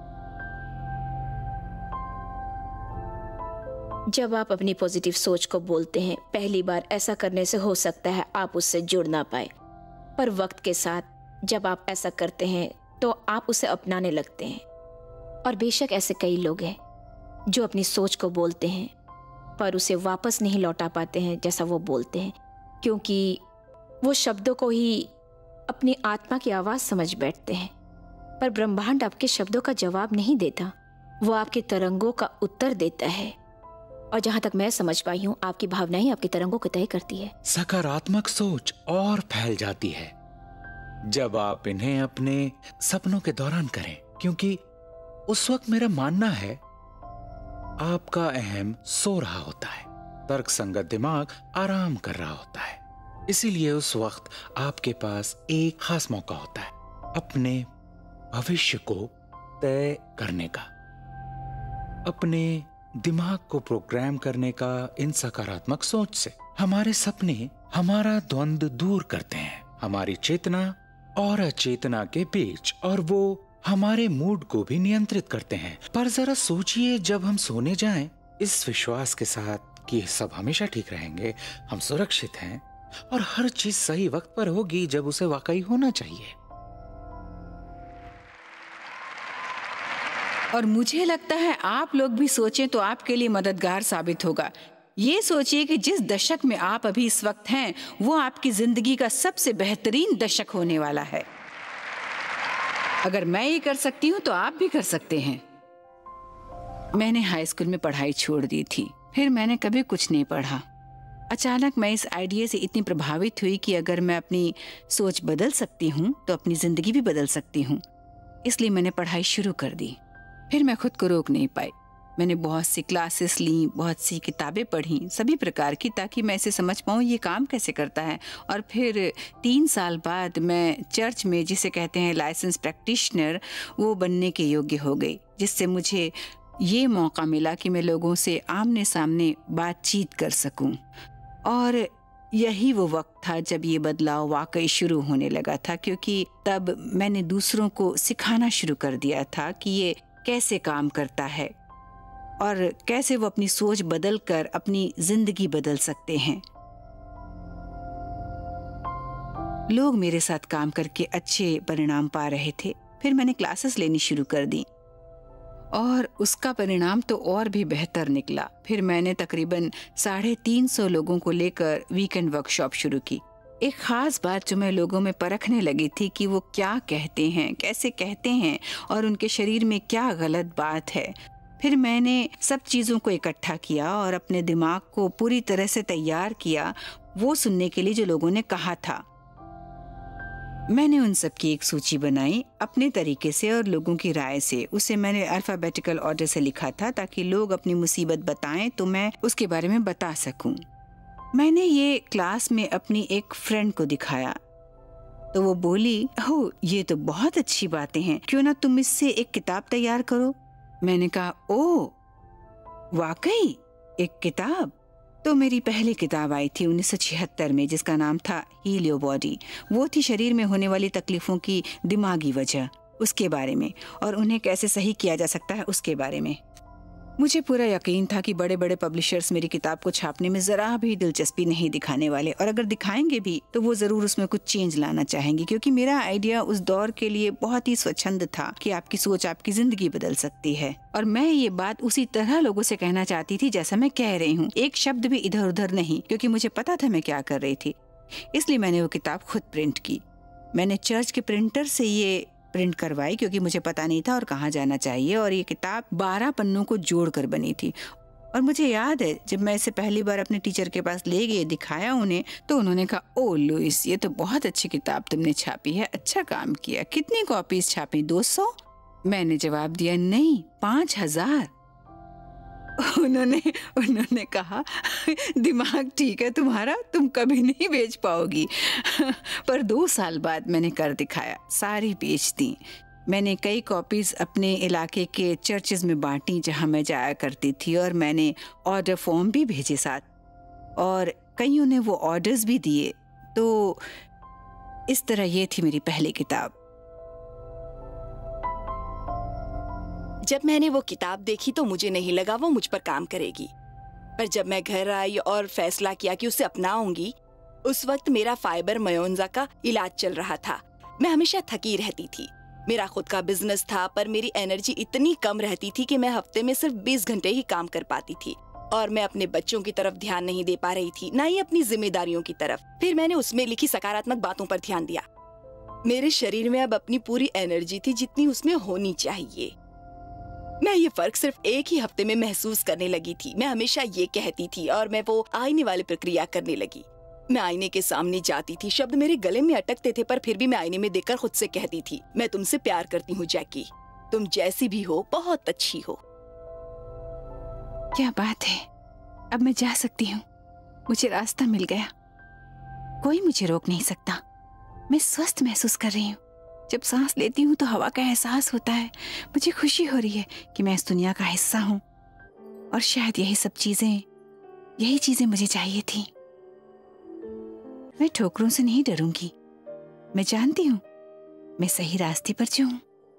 जब आप अपनी पॉजिटिव सोच को बोलते हैं, पहली बार ऐसा करने से हो सकता है आप उससे जुड़ ना पाए, पर वक्त के साथ जब आप ऐसा करते हैं तो आप उसे अपनाने लगते हैं। और बेशक ऐसे कई लोग हैं जो अपनी सोच को बोलते हैं पर उसे वापस नहीं लौटा पाते हैं जैसा वो बोलते हैं, क्योंकि वो शब्दों को ही अपनी आत्मा की आवाज़ समझ बैठते हैं। पर ब्रह्मांड आपके शब्दों का जवाब नहीं देता, वो आपके तरंगों का उत्तर देता है। और जहां तक मैं समझ पाई हूँ, आपकी भावनाएं आपकी तरंगों को तय करती है। सकारात्मक सोच और फैल जाती है जब आप इन्हें अपने सपनों के दौरान करें, क्योंकि उस वक्त मेरा मानना है आपका अहम सो रहा होता है, तर्क संगत दिमाग आराम कर रहा होता है। इसीलिए उस वक्त आपके पास एक खास मौका होता है अपने भविष्य को तय करने का, अपने दिमाग को प्रोग्राम करने का। इन सकारात्मक सोच से हमारे सपने हमारा द्वंद्व दूर करते हैं, हमारी चेतना और अचेतना के बीच, और वो हमारे मूड को भी नियंत्रित करते हैं। पर जरा सोचिए, जब हम सोने जाएं इस विश्वास के साथ कि सब हमेशा ठीक रहेंगे, हम सुरक्षित हैं और हर चीज सही वक्त पर होगी जब उसे वाकई होना चाहिए। और मुझे लगता है आप लोग भी सोचें तो आपके लिए मददगार साबित होगा। ये सोचिए कि जिस दशक में आप अभी इस वक्त हैं वो आपकी जिंदगी का सबसे बेहतरीन दशक होने वाला है। अगर मैं ये कर सकती हूँ तो आप भी कर सकते हैं। मैंने हाई स्कूल में पढ़ाई छोड़ दी थी, फिर मैंने कभी कुछ नहीं पढ़ा। अचानक मैं इस आइडिया से इतनी प्रभावित हुई कि अगर मैं अपनी सोच बदल सकती हूँ तो अपनी जिंदगी भी बदल सकती हूँ। इसलिए मैंने पढ़ाई शुरू कर दी। फिर मैं खुद को रोक नहीं पाई। मैंने बहुत सी क्लासेस ली, बहुत सी किताबें पढ़ी सभी प्रकार की, ताकि मैं इसे समझ पाऊँ ये काम कैसे करता है। और फिर 3 साल बाद मैं चर्च में, जिसे कहते हैं लाइसेंस प्रैक्टिशनर, वो बनने के योग्य हो गई, जिससे मुझे ये मौका मिला कि मैं लोगों से आमने सामने बातचीत कर सकूं। और यही वो वक्त था जब ये बदलाव वाकई शुरू होने लगा था, क्योंकि तब मैंने दूसरों को सिखाना शुरू कर दिया था कि ये कैसे काम करता है और कैसे वो अपनी सोच बदल कर अपनी जिंदगी बदल सकते हैं। लोग मेरे साथ काम करके अच्छे परिणाम पा रहे थे। फिर मैंने क्लासेस लेनी शुरू कर दी और उसका परिणाम तो और भी बेहतर निकला। फिर मैंने तकरीबन 350 लोगों को लेकर वीकेंड वर्कशॉप शुरू की। एक खास बात जो मैं लोगों में परखने लगी थी कि वो क्या कहते हैं, कैसे कहते हैं और उनके शरीर में क्या गलत बात है। फिर मैंने सब चीज़ों को इकट्ठा किया और अपने दिमाग को पूरी तरह से तैयार किया वो सुनने के लिए जो लोगों ने कहा था। मैंने उन सब की एक सूची बनाई अपने तरीके से और लोगों की राय से। उसे मैंने अल्फ़ाबेटिकल ऑर्डर से लिखा था ताकि लोग अपनी मुसीबत बताएं तो मैं उसके बारे में बता सकूं। मैंने ये क्लास में अपनी एक फ्रेंड को दिखाया तो वो बोली, हो ये तो बहुत अच्छी बातें हैं, क्यों ना तुम इससे एक किताब तैयार करो। मैंने कहा, ओ वाकई एक किताब। तो मेरी पहली किताब आई थी 1976 में, जिसका नाम था हील योर बॉडी। वो थी शरीर में होने वाली तकलीफों की दिमागी वजह, उसके बारे में, और उन्हें कैसे सही किया जा सकता है उसके बारे में। मुझे पूरा यकीन था कि बड़े बड़े पब्लिशर्स मेरी किताब को छापने में जरा भी दिलचस्पी नहीं दिखाने वाले, और अगर दिखाएंगे भी तो वो जरूर उसमें कुछ चेंज लाना चाहेंगे, क्योंकि मेरा आइडिया उस दौर के लिए बहुत ही स्वच्छंद था कि आपकी सोच आपकी जिंदगी बदल सकती है। और मैं ये बात उसी तरह लोगों से कहना चाहती थी जैसा मैं कह रही हूँ, एक शब्द भी इधर उधर नहीं, क्योंकि मुझे पता था मैं क्या कर रही थी। इसलिए मैंने वो किताब खुद प्रिंट की। मैंने चर्च के प्रिंटर से ये प्रिंट करवाई क्योंकि मुझे पता नहीं था और कहाँ जाना चाहिए, और ये किताब 12 पन्नों को जोड़कर बनी थी। और मुझे याद है जब मैं इसे पहली बार अपने टीचर के पास ले गई, दिखाया उन्हें, तो उन्होंने कहा, ओ लुइस, ये तो बहुत अच्छी किताब तुमने छापी है, अच्छा काम किया। कितनी कॉपीज छापी? 200? मैंने जवाब दिया, नहीं, 5,000। उन्होंने कहा, दिमाग ठीक है तुम्हारा, तुम कभी नहीं बेच पाओगी। पर 2 साल बाद मैंने कर दिखाया, सारी बेच दी। मैंने कई कॉपीज अपने इलाके के चर्चेज में बांटी जहां मैं जाया करती थी, और मैंने ऑर्डर फॉर्म भी भेजे साथ, और कईयों ने वो ऑर्डर्स भी दिए। तो इस तरह ये थी मेरी पहली किताब। जब मैंने वो किताब देखी तो मुझे नहीं लगा वो मुझ पर काम करेगी, पर जब मैं घर आई और फैसला किया कि उसे अपनाऊंगी, उस वक्त मेरा फाइब्रोमायोल्जिया का इलाज चल रहा था। मैं हमेशा थकी रहती थी। मेरा खुद का बिजनेस था, पर मेरी एनर्जी इतनी कम रहती थी कि मैं हफ्ते में सिर्फ 20 घंटे ही काम कर पाती थी, और मैं अपने बच्चों की तरफ ध्यान नहीं दे पा रही थी, ना ही अपनी जिम्मेदारियों की तरफ। फिर मैंने उसमें लिखी सकारात्मक बातों पर ध्यान दिया। मेरे शरीर में अब अपनी पूरी एनर्जी थी जितनी उसमें होनी चाहिए। मैं ये फर्क सिर्फ एक ही हफ्ते में महसूस करने लगी थी। मैं हमेशा ये कहती थी, और मैं वो आईने वाली प्रक्रिया करने लगी। मैं आईने के सामने जाती थी, शब्द मेरे गले में अटकते थे, पर फिर भी मैं आईने में देखकर खुद से कहती थी, मैं तुमसे प्यार करती हूँ जैकी, तुम जैसी भी हो बहुत अच्छी हो। क्या बात है, अब मैं जा सकती हूँ। मुझे रास्ता मिल गया, कोई मुझे रोक नहीं सकता। मैं स्वस्थ महसूस कर रही हूँ। जब सांस लेती हूँ तो हवा का एहसास होता है। मुझे खुशी हो रही है कि मैं इस दुनिया का हिस्सा हूँ, और शायद यही चीजें मुझे चाहिए थी। मैं ठोकरों से नहीं डरूंगी। मैं जानती हूँ मैं सही रास्ते पर हूँ।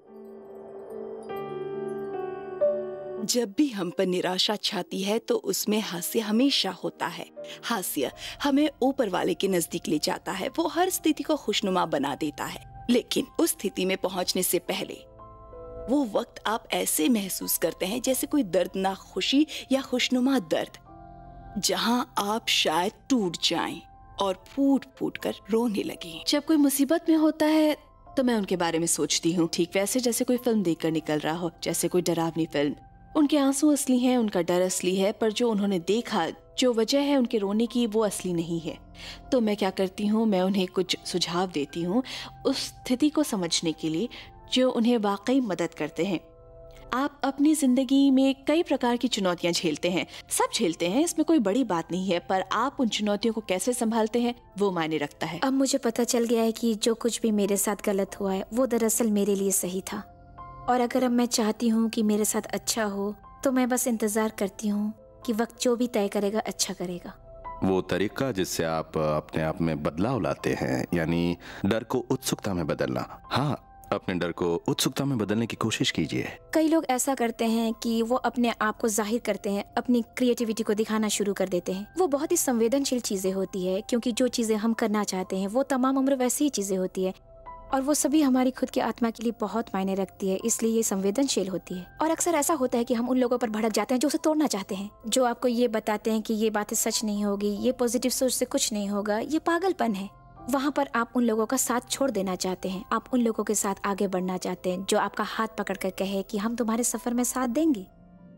जब भी हम पर निराशा छाती है तो उसमें हास्य हमेशा होता है। हास्य हमें ऊपर वाले के नजदीक ले जाता है। वो हर स्थिति को खुशनुमा बना देता है, लेकिन उस स्थिति में पहुंचने से पहले वो वक्त आप ऐसे महसूस करते हैं जैसे कोई दर्दनाक खुशी या खुशनुमा दर्द, जहां आप शायद टूट जाएं और फूट फूट कर रोने लगें। जब कोई मुसीबत में होता है तो मैं उनके बारे में सोचती हूँ, ठीक वैसे जैसे कोई फिल्म देखकर निकल रहा हो, जैसे कोई डरावनी फिल्म। उनके आंसू असली हैं, उनका डर असली है, पर जो उन्होंने देखा, जो वजह है उनके रोने की, वो असली नहीं है। तो मैं क्या करती हूँ, मैं उन्हें कुछ सुझाव देती हूँ उस स्थिति को समझने के लिए जो उन्हें वाकई मदद करते हैं। आप अपनी जिंदगी में कई प्रकार की चुनौतियां झेलते हैं, सब झेलते हैं, इसमें कोई बड़ी बात नहीं है, पर आप उन चुनौतियों को कैसे संभालते हैं वो मायने रखता है। अब मुझे पता चल गया है कि जो कुछ भी मेरे साथ गलत हुआ है वो दरअसल मेरे लिए सही था, और अगर अब मैं चाहती हूँ कि मेरे साथ अच्छा हो तो मैं बस इंतजार करती हूँ कि वक्त जो भी तय करेगा अच्छा करेगा। वो तरीका जिससे आप अपने आप में बदलाव लाते हैं, यानी डर को उत्सुकता में बदलना। हाँ, अपने डर को उत्सुकता में बदलने की कोशिश कीजिए। कई लोग ऐसा करते हैं कि वो अपने आप को जाहिर करते हैं, अपनी क्रिएटिविटी को दिखाना शुरू कर देते हैं। वो बहुत ही संवेदनशील चीजें होती है, क्योंकि जो चीजें हम करना चाहते हैं वो तमाम उम्र वैसी ही चीजें होती है, और वो सभी हमारी खुद की आत्मा के लिए बहुत मायने रखती है, इसलिए ये संवेदनशील होती है। और अक्सर ऐसा होता है कि हम उन लोगों पर भड़क जाते हैं जो उसे तोड़ना चाहते हैं, जो आपको ये बताते हैं कि ये बातें सच नहीं होगी, ये पॉजिटिव सोच से कुछ नहीं होगा, ये पागलपन है। वहाँ पर आप उन लोगों का साथ छोड़ देना चाहते हैं, आप उन लोगों के साथ आगे बढ़ना चाहते हैं जो आपका हाथ पकड़ कर कहे कि हम तुम्हारे सफर में साथ देंगे।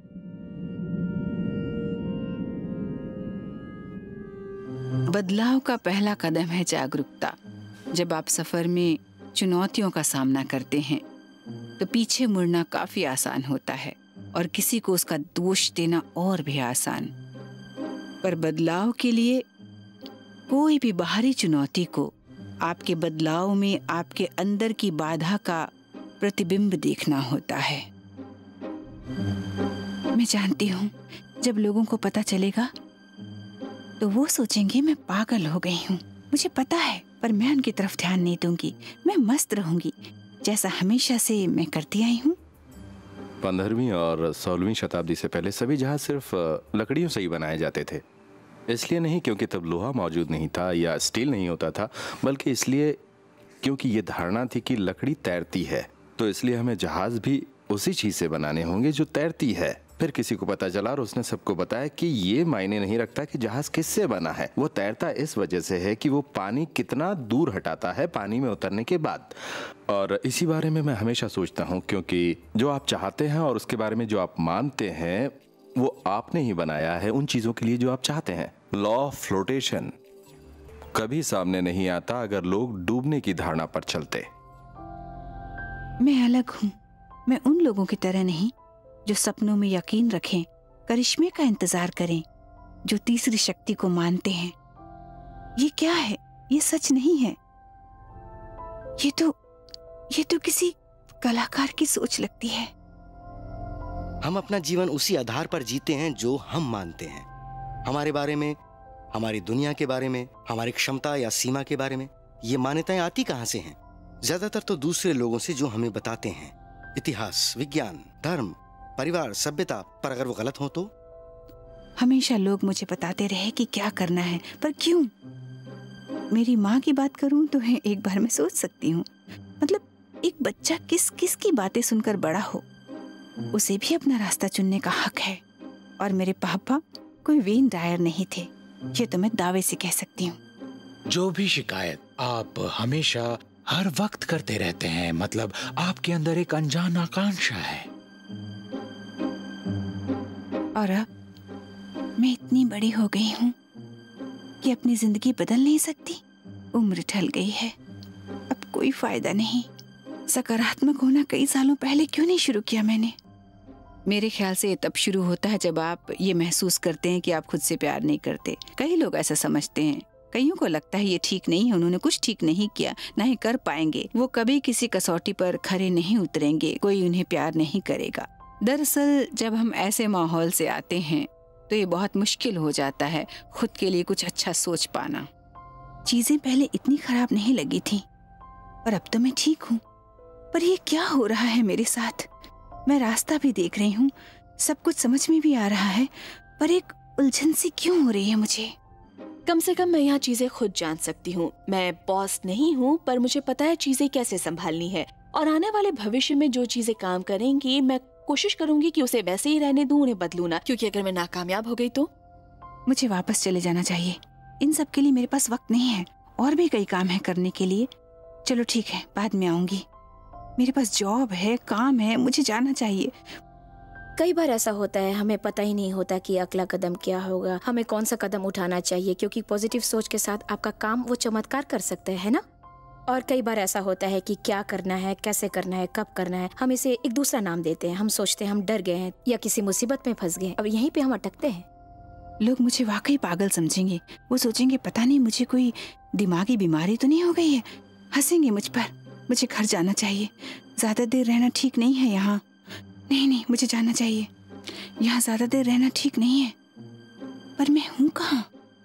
बदलाव का पहला कदम है जागरूकता। जब आप सफर में चुनौतियों का सामना करते हैं तो पीछे मुड़ना काफी आसान होता है, और किसी को उसका दोष देना और भी आसान। पर बदलाव के लिए कोई भी बाहरी चुनौती को आपके बदलाव में आपके अंदर की बाधा का प्रतिबिंब देखना होता है। मैं जानती हूँ जब लोगों को पता चलेगा तो वो सोचेंगे मैं पागल हो गई हूँ। मुझे पता है, पर मैं उनकी तरफ ध्यान नहीं दूंगी। मैं मस्त रहूंगी जैसा हमेशा से मैं करती आई हूँ। 15वीं और 16वीं शताब्दी से पहले सभी जहाज सिर्फ लकड़ियों से ही बनाए जाते थे। इसलिए नहीं क्योंकि तब लोहा मौजूद नहीं था या स्टील नहीं होता था, बल्कि इसलिए क्योंकि ये धारणा थी कि लकड़ी तैरती है, तो इसलिए हमें जहाज भी उसी चीज से बनाने होंगे जो तैरती है। फिर किसी को पता चला और उसने सबको बताया कि ये मायने नहीं रखता कि जहाज किससे बना है, वो तैरता इस वजह से है कि वो पानी कितना दूर हटाता है पानी में उतरने के बाद। और इसी बारे में मैं हमेशा सोचता हूँ, क्योंकि जो आप चाहते हैं और उसके बारे में जो आप मानते हैं वो आपने ही बनाया है उन चीजों के लिए जो आप चाहते हैं। लॉ ऑफ फ्लोटेशन कभी सामने नहीं आता अगर लोग डूबने की धारणा पर चलते। मैं अलग हूँ, मैं उन लोगों की तरह नहीं जो सपनों में यकीन रखें, करिश्मे का इंतजार करें, जो तीसरी शक्ति को मानते हैं। ये क्या है? ये सच नहीं है। ये तो किसी कलाकार की सोच लगती है। हम अपना जीवन उसी आधार पर जीते हैं जो हम मानते हैं, हमारे बारे में, हमारी दुनिया के बारे में, हमारी क्षमता या सीमा के बारे में। ये मान्यताएं आती कहां से हैं? ज्यादातर तो दूसरे लोगों से, जो हमें बताते हैं, इतिहास, विज्ञान, धर्म, परिवार, सभ्यता। पर अगर वो गलत हो तो? हमेशा लोग मुझे बताते रहे कि क्या करना है, पर क्यों? मेरी माँ की बात करूं तो एक बार मैं सोच सकती हूँ, मतलब एक बच्चा किस किस की बातें सुनकर बड़ा हो, उसे भी अपना रास्ता चुनने का हक है। और मेरे पापा कोई वेन डायर नहीं थे, ये तो मैं दावे से कह सकती हूँ। जो भी शिकायत आप हमेशा हर वक्त करते रहते हैं, मतलब आपके अंदर एक अनजान आकांक्षा है। और अब मैं इतनी बड़ी हो गई हूँ कि अपनी जिंदगी बदल नहीं सकती। उम्र ढल गई है, अब कोई फायदा नहीं। सकारात्मक होना कई सालों पहले क्यों नहीं शुरू किया मैंने? मेरे ख्याल से ये तब शुरू होता है जब आप ये महसूस करते हैं कि आप खुद से प्यार नहीं करते। कई लोग ऐसा समझते हैं, कईयों को लगता है ये ठीक नहीं है, उन्होंने कुछ ठीक नहीं किया, ना ही कर पाएंगे, वो कभी किसी कसौटी पर खरे नहीं उतरेंगे, कोई उन्हें प्यार नहीं करेगा। दरअसल जब हम ऐसे माहौल से आते हैं तो ये बहुत मुश्किल हो जाता है खुद के लिए कुछ अच्छा सोच पाना। चीजें पहले इतनी खराब नहीं लगी थी, पर अब तो मैं ठीक हूँ। पर ये क्या हो रहा है मेरे साथ? मैं रास्ता भी देख रही हूँ, सब कुछ समझ में भी आ रहा है, पर एक उलझन सी क्यों हो रही है मुझे? कम से कम मैं यहाँ चीजें खुद जान सकती हूँ। मैं बॉस नहीं हूँ, पर मुझे पता है चीजें कैसे संभालनी है, और आने वाले भविष्य में जो चीजें काम करेंगी मैं कोशिश करूंगी कि उसे वैसे ही रहने दूं, उन्हें बदलूं ना, क्योंकि अगर मैं नाकामयाब हो गई तो मुझे वापस चले जाना चाहिए। इन सब के लिए मेरे पास वक्त नहीं है, और भी कई काम है करने के लिए। चलो ठीक है, बाद में आऊंगी। मेरे पास जॉब है, काम है, मुझे जाना चाहिए। कई बार ऐसा होता है, हमें पता ही नहीं होता कि अगला कदम क्या होगा, हमें कौन सा कदम उठाना चाहिए, क्योंकि पॉजिटिव सोच के साथ आपका काम वो चमत्कार कर सकता है ना। और कई बार ऐसा होता है कि क्या करना है, कैसे करना है, कब करना है, हम इसे एक दूसरा नाम देते हैं। हम सोचते हैं हम डर गए हैं या किसी मुसीबत में फंस गए, अब यहीं पे हम अटकते हैं। लोग मुझे वाकई पागल समझेंगे, वो सोचेंगे पता नहीं मुझे कोई दिमागी बीमारी तो नहीं हो गई है, हंसेंगे मुझ पर। मुझे घर जाना चाहिए, ज्यादा देर रहना ठीक नहीं है यहाँ। नहीं, मुझे जाना चाहिए, यहाँ ज्यादा देर रहना ठीक नहीं है। पर मैं हूँ कहाँ?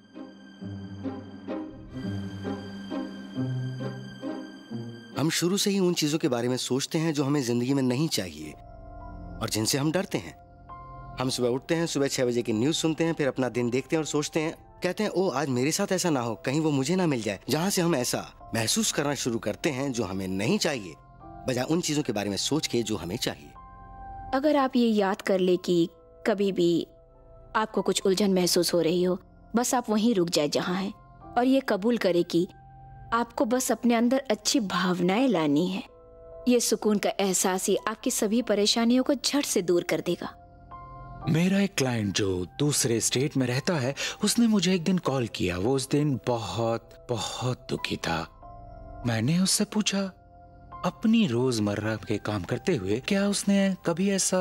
हम शुरू से ही उन चीजों के बारे में सोचते हैं जो हमें जिंदगी में नहीं चाहिए और जिनसे हम डरते हैं। हम सुबह उठते हैं, सुबह 6 बजे की न्यूज सुनते हैं, फिर अपना दिन देखते हैं और सोचते हैं, कहते हैं ओ आज मेरे साथ ऐसा ना हो, कहीं वो मुझे ना मिल जाए। जहां से हम ऐसा महसूस करना शुरू करते हैं जो हमें नहीं चाहिए, बजाय उन चीजों के बारे में सोच के जो हमें चाहिए। अगर आप ये याद कर ले कि कभी भी आपको कुछ उलझन महसूस हो रही हो, बस आप वहीं रुक जाए जहां है, और ये कबूल करे कि आपको बस अपने अंदर अच्छी भावनाएं लानी है। ये सुकून का एहसास ही आपकी सभी परेशानियों को झट से दूर कर देगा। मेरा एक क्लाइंट जो दूसरे स्टेट में रहता है, उसने मुझे एक दिन कॉल किया। वो उस दिन बहुत बहुत दुखी था। मैंने उससे पूछा, अपनी रोजमर्रा के काम करते हुए क्या उसने कभी ऐसा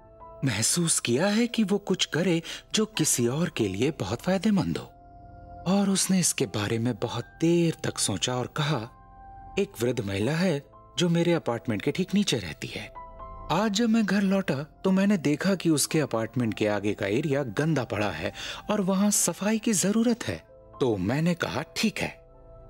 महसूस किया है कि वो कुछ करे जो किसी और के लिए बहुत फायदेमंद हो? और उसने इसके बारे में बहुत देर तक सोचा और कहा, एक वृद्ध महिला है जो मेरे अपार्टमेंट के ठीक नीचे रहती है। आज जब मैं घर लौटा तो मैंने देखा कि उसके अपार्टमेंट के आगे का एरिया गंदा पड़ा है और वहां सफाई की जरूरत है। तो मैंने कहा ठीक है,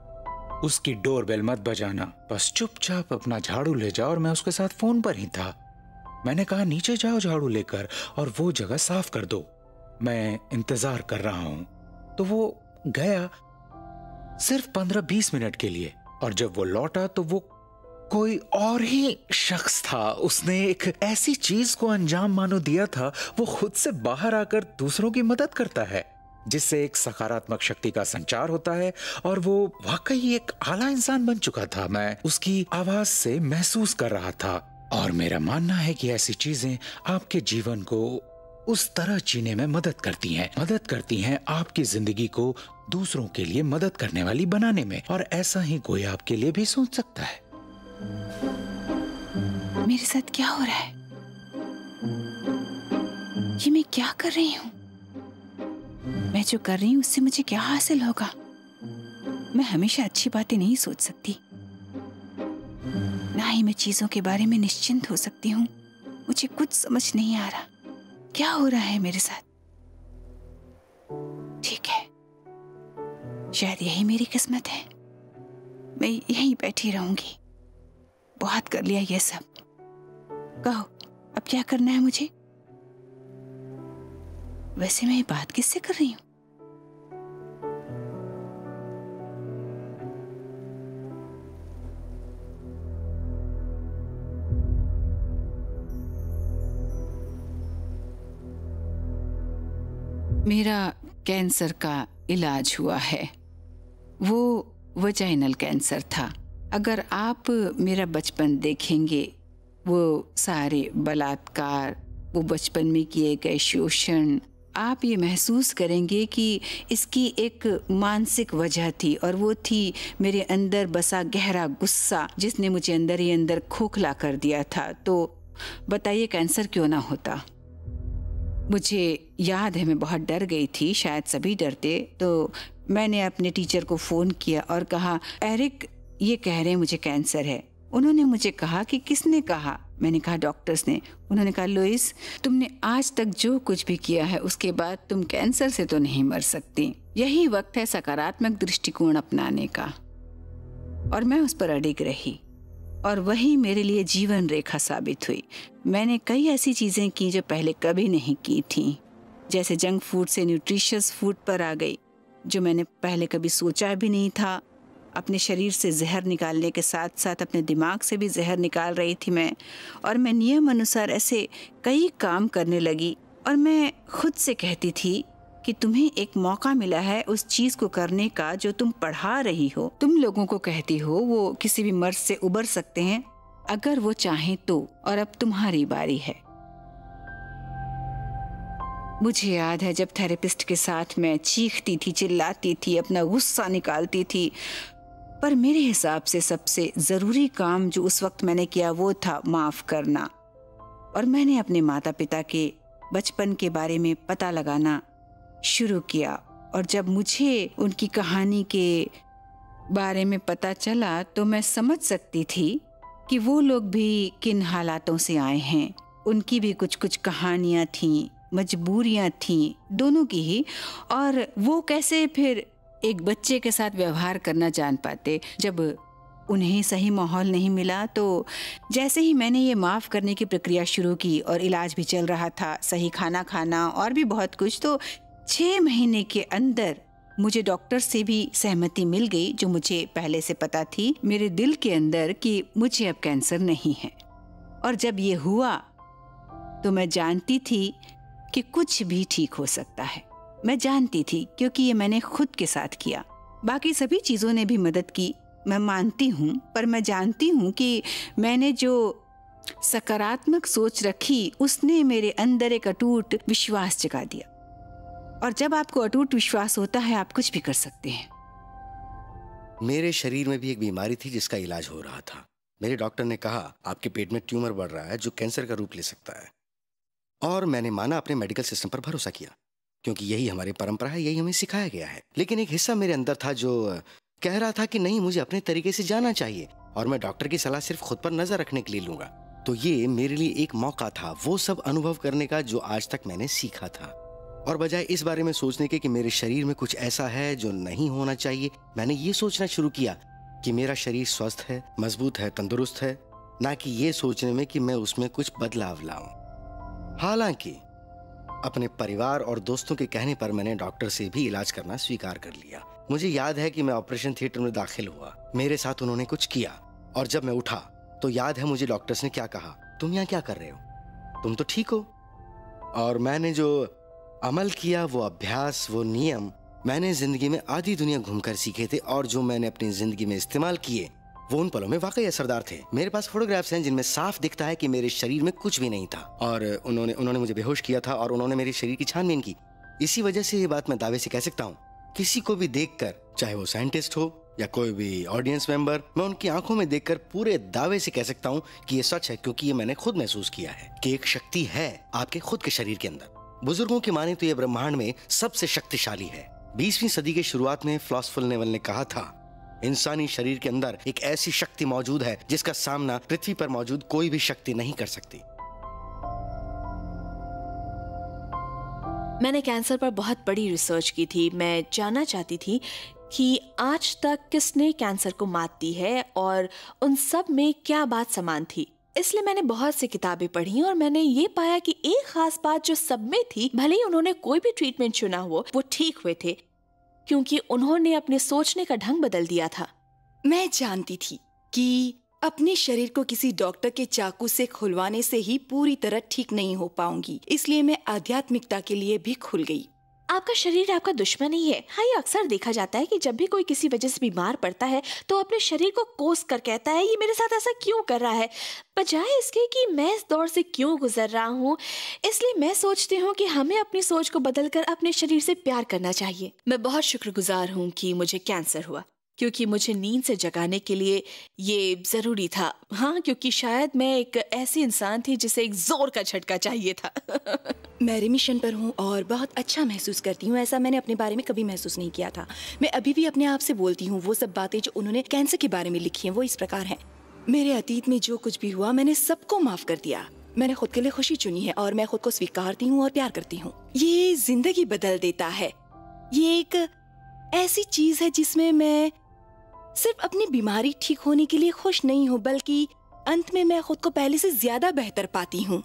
उसकी डोरबेल मत बजाना, बस चुपचाप अपना झाड़ू ले जाओ। और मैं उसके साथ फोन पर ही था। मैंने कहा नीचे जाओ झाड़ू लेकर और वो जगह साफ कर दो, मैं इंतजार कर रहा हूं। तो वो गया सिर्फ 15-20 मिनट के लिए, और जब वो लौटा तो वो कोई और ही शख्स था। उसने एक ऐसी चीज को अंजाम मानो दिया था, वो खुद से बाहर आकर दूसरों की मदद करता है, जिससे एक सकारात्मक शक्ति का संचार होता है, और वो वाकई एक आला इंसान बन चुका था। मैं उसकी आवाज से महसूस कर रहा था। और मेरा मानना है कि ऐसी चीजें आपके जीवन को उस तरह जीने में मदद करती हैं आपकी जिंदगी को दूसरों के लिए मदद करने वाली बनाने में। और ऐसा ही कोई आपके लिए भी सोच सकता है। मेरे साथ क्या हो रहा है? ये मैं क्या कर रही हूँ? मैं जो कर रही हूँ उससे मुझे क्या हासिल होगा? मैं हमेशा अच्छी बातें नहीं सोच सकती, ना ही मैं चीजों के बारे में निश्चिंत हो सकती हूँ। मुझे कुछ समझ नहीं आ रहा क्या हो रहा है मेरे साथ। ठीक है, शायद यही मेरी किस्मत है। मैं यहीं बैठी रहूंगी। बहुत कर लिया ये सब। कहो अब क्या करना है मुझे? वैसे मैं ये बात किससे कर रही हूँ? मेरा कैंसर का इलाज हुआ है। वो वजाइनल कैंसर था। अगर आप मेरा बचपन देखेंगे, वो सारे बलात्कार, वो बचपन में किए गए शोषण, आप ये महसूस करेंगे कि इसकी एक मानसिक वजह थी, और वो थी मेरे अंदर बसा गहरा गुस्सा, जिसने मुझे अंदर ही अंदर खोखला कर दिया था। तो बताइए कैंसर क्यों ना होता। मुझे याद है मैं बहुत डर गई थी, शायद सभी डरते। तो मैंने अपने टीचर को फ़ोन किया और कहा, एरिक ये कह रहे हैं मुझे कैंसर है। उन्होंने मुझे कहा कि किसने कहा? मैंने कहा डॉक्टर्स ने। उन्होंने कहा लुइस, तुमने आज तक जो कुछ भी किया है उसके बाद तुम कैंसर से तो नहीं मर सकती। यही वक्त है सकारात्मक दृष्टिकोण अपनाने का। और मैं उस पर अडिग रही और वही मेरे लिए जीवन रेखा साबित हुई। मैंने कई ऐसी चीज़ें की जो पहले कभी नहीं की थी, जैसे जंक फूड से न्यूट्रिशियस फूड पर आ गई, जो मैंने पहले कभी सोचा भी नहीं था। अपने शरीर से जहर निकालने के साथ साथ अपने दिमाग से भी जहर निकाल रही थी मैं। और मैं नियम अनुसार ऐसे कई काम करने लगी, और मैं खुद से कहती थी कि तुम्हें एक मौका मिला है उस चीज को करने का जो तुम पढ़ा रही हो। तुम लोगों को कहती हो वो किसी भी मर्ज से उबर सकते हैं अगर वो चाहें तो, और अब तुम्हारी बारी है। मुझे याद है जब थेरेपिस्ट के साथ मैं चीखती थी, चिल्लाती थी, अपना गुस्सा निकालती थी, पर मेरे हिसाब से सबसे ज़रूरी काम जो उस वक्त मैंने किया वो था माफ़ करना। और मैंने अपने माता पिता के बचपन के बारे में पता लगाना शुरू किया, और जब मुझे उनकी कहानी के बारे में पता चला तो मैं समझ सकती थी कि वो लोग भी किन हालातों से आए हैं। उनकी भी कुछ कुछ कहानियाँ थीं, मजबूरियाँ थीं, दोनों की ही, और वो कैसे फिर एक बच्चे के साथ व्यवहार करना जान पाते जब उन्हें सही माहौल नहीं मिला। तो जैसे ही मैंने ये माफ़ करने की प्रक्रिया शुरू की और इलाज भी चल रहा था, सही खाना खाना और भी बहुत कुछ, तो 6 महीने के अंदर मुझे डॉक्टर से भी सहमति मिल गई, जो मुझे पहले से पता थी मेरे दिल के अंदर, कि मुझे अब कैंसर नहीं है। और जब ये हुआ तो मैं जानती थी कि कुछ भी ठीक हो सकता है। मैं जानती थी क्योंकि ये मैंने खुद के साथ किया। बाकी सभी चीज़ों ने भी मदद की, मैं मानती हूँ, पर मैं जानती हूँ कि मैंने जो सकारात्मक सोच रखी उसने मेरे अंदर एक अटूट विश्वास जगा दिया। और जब आपको अटूट विश्वास होता है आप कुछ भी कर सकते हैं। मेरे शरीर में भी एक बीमारी थी जिसका इलाज हो रहा था। मेरे डॉक्टर ने कहा आपके पेट में ट्यूमर बढ़ रहा है जो कैंसर का रूप ले सकता है। और मैंने माना, अपने मेडिकल सिस्टम पर भरोसा किया, क्योंकि यही हमारी परंपरा है, यही हमें सिखाया गया है। लेकिन एक हिस्सा मेरे अंदर था जो कह रहा था कि नहीं, मुझे अपने तरीके से जाना चाहिए और मैं डॉक्टर की सलाह सिर्फ खुद पर नजर रखने के लिए लूंगा। तो ये मेरे लिए एक मौका था वो सब अनुभव करने का जो आज तक मैंने सीखा था। और बजाय इस बारे में सोचने के कि मेरे शरीर में कुछ ऐसा है जो नहीं होना चाहिए, मैंने ये सोचना शुरू किया कि मेरा शरीर स्वस्थ है, मजबूत है, तंदुरुस्त है, ना कि ये सोचने में कि मैं उसमें कुछ बदलाव लाऊं। हालांकि अपने परिवार और दोस्तों के कहने पर मैंने डॉक्टर से भी इलाज करना स्वीकार कर लिया। मुझे याद है कि मैं ऑपरेशन थिएटर में दाखिल हुआ, मेरे साथ उन्होंने कुछ किया, और जब मैं उठा तो याद है मुझे डॉक्टर्स ने क्या कहा, तुम यहाँ क्या कर रहे हो, तुम तो ठीक हो। और मैंने जो अमल किया, वो अभ्यास, वो नियम मैंने जिंदगी में आधी दुनिया घूमकर सीखे थे, और जो मैंने अपनी जिंदगी में इस्तेमाल किए वो उन पलों में वाकई असरदार थे। मेरे पास फोटोग्राफ्स हैं जिनमें साफ दिखता है कि मेरे शरीर में कुछ भी नहीं था, और उन्होंने मुझे बेहोश किया था, और उन्होंने मेरे शरीर की छानबीन की। इसी वजह से ये बात मैं दावे से कह सकता हूँ, किसी को भी देखकर, चाहे वो साइंटिस्ट हो या कोई भी ऑडियंस मेंबर, मैं उनकी आंखों में देखकर पूरे दावे से कह सकता हूँ कि ये सच है, क्योंकि ये मैंने खुद महसूस किया है कि एक शक्ति है आपके खुद के शरीर के अंदर। बुजुर्गों की माने तो ये ब्रह्मांड में सबसे शक्तिशाली है। 20वीं सदी के शुरुआत में फिलॉसफर नेवल ने कहा था, इंसानी शरीर के अंदर एक ऐसी शक्ति मौजूद है जिसका सामना पृथ्वी पर मौजूद कोई भी शक्ति नहीं कर सकती। मैंने कैंसर पर बहुत बड़ी रिसर्च की थी। मैं जानना चाहती थी कि आज तक किसने कैंसर को मात दी है और उन सब में क्या बात समान थी। इसलिए मैंने बहुत सी किताबें पढ़ी और मैंने ये पाया कि एक खास बात जो सब में थी, भले ही उन्होंने कोई भी ट्रीटमेंट चुना हो, वो ठीक हुए थे क्योंकि उन्होंने अपने सोचने का ढंग बदल दिया था। मैं जानती थी कि अपने शरीर को किसी डॉक्टर के चाकू से खुलवाने से ही पूरी तरह ठीक नहीं हो पाऊंगी, इसलिए मैं आध्यात्मिकता के लिए भी खुल गई। आपका शरीर आपका दुश्मन ही है। हाँ, ये अक्सर देखा जाता है कि जब भी कोई किसी वजह से बीमार पड़ता है तो अपने शरीर को कोस कर कहता है, ये मेरे साथ ऐसा क्यों कर रहा है, बजाय इसके कि मैं इस दौर से क्यों गुजर रहा हूँ। इसलिए मैं सोचती हूँ कि हमें अपनी सोच को बदलकर अपने शरीर से प्यार करना चाहिए। मैं बहुत शुक्रगुजार हूँ कि मुझे कैंसर हुआ, क्योंकि मुझे नींद से जगाने के लिए ये जरूरी था। हाँ, क्योंकि शायद मैं एक ऐसी इंसान थी जिसे एक जोर का झटका चाहिए था। मैं रिमिशन पर हूँ और बहुत अच्छा महसूस करती हूँ। ऐसा मैंने अपने बारे में कभी महसूस नहीं किया था। मैं अभी भी अपने आप से बोलती हूँ वो सब बातें जो उन्होंने कैंसर के बारे में लिखी हैं वो इस प्रकार हैं। मेरे अतीत में जो कुछ भी हुआ मैंने सबको माफ कर दिया। मैंने खुद के लिए खुशी चुनी है और मैं खुद को स्वीकारती हूँ और प्यार करती हूँ। ये जिंदगी बदल देता है। ये एक ऐसी चीज है जिसमें मैं सिर्फ अपनी बीमारी ठीक होने के लिए खुश नहीं हूँ, बल्कि अंत में मैं खुद को पहले से ज्यादा बेहतर पाती हूँ।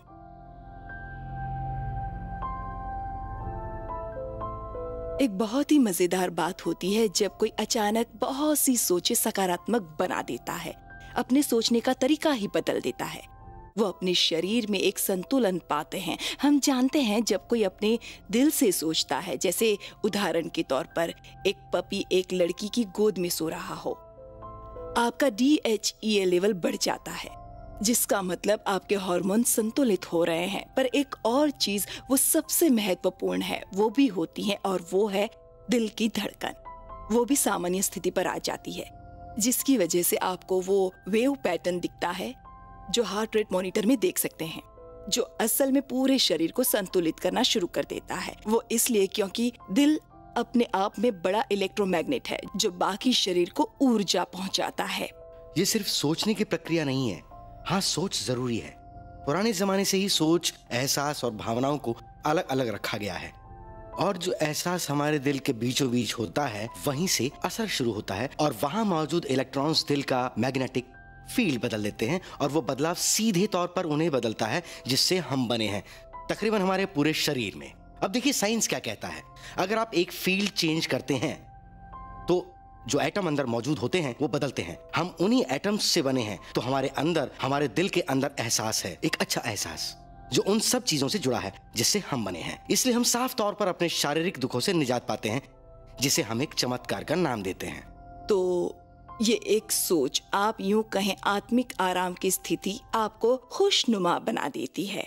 एक बहुत ही मजेदार बात होती है जब कोई अचानक बहुत सी सोचें सकारात्मक बना देता है, अपने सोचने का तरीका ही बदल देता है। वो अपने शरीर में एक संतुलन पाते हैं। हम जानते हैं जब कोई अपने दिल से सोचता है, जैसे उदाहरण के तौर पर एक पपी एक लड़की की गोद में सो रहा हो, आपका DHEA लेवल बढ़ जाता है, जिसका मतलब आपके हार्मोन संतुलित हो रहे हैं। पर एक और चीज वो सबसे महत्वपूर्ण है, वो भी होती है, और वो है दिल की धड़कन। वो भी सामान्य स्थिति पर आ जाती है, जिसकी वजह से आपको वो वेव पैटर्न दिखता है जो हार्ट रेट मॉनिटर में देख सकते हैं, जो असल में पूरे शरीर को संतुलित करना शुरू कर देता है। वो इसलिए क्योंकि दिल अपने आप में बड़ा इलेक्ट्रोमैग्नेट है जो बाकी शरीर को ऊर्जा पहुंचाता है। ये सिर्फ सोचने की प्रक्रिया नहीं है। हाँ, सोच जरूरी है। पुराने जमाने से ही सोच, एहसास और भावनाओं को अलग अलग रखा गया है, और जो एहसास हमारे दिल के बीचों बीच होता है वहीं से असर शुरू होता है, और वहां मौजूद इलेक्ट्रॉन्स दिल का मैग्नेटिक फील्ड बदल देते हैं, और वो बदलाव सीधे तौर पर उन्हें बदलता है जिससे हम बने हैं, तकरीबन हमारे पूरे शरीर में। अब देखिए साइंस क्या कहता है। अगर आप एक फील्ड चेंज करते हैं तो जो एटम अंदर मौजूद होते हैं वो बदलते हैं। हम उन्हीं एटम्स से बने हैं, तो हमारे अंदर, हमारे दिल के अंदर एहसास है, एक अच्छा एहसास जो उन सब चीजों से जुड़ा है जिससे हम बने हैं। इसलिए हम साफ तौर पर अपने शारीरिक दुखों से निजात पाते हैं, जिसे हम एक चमत्कार का नाम देते हैं। तो ये एक सोच, आप यूं कहें आत्मिक आराम की स्थिति, आपको खुशनुमा बना देती है।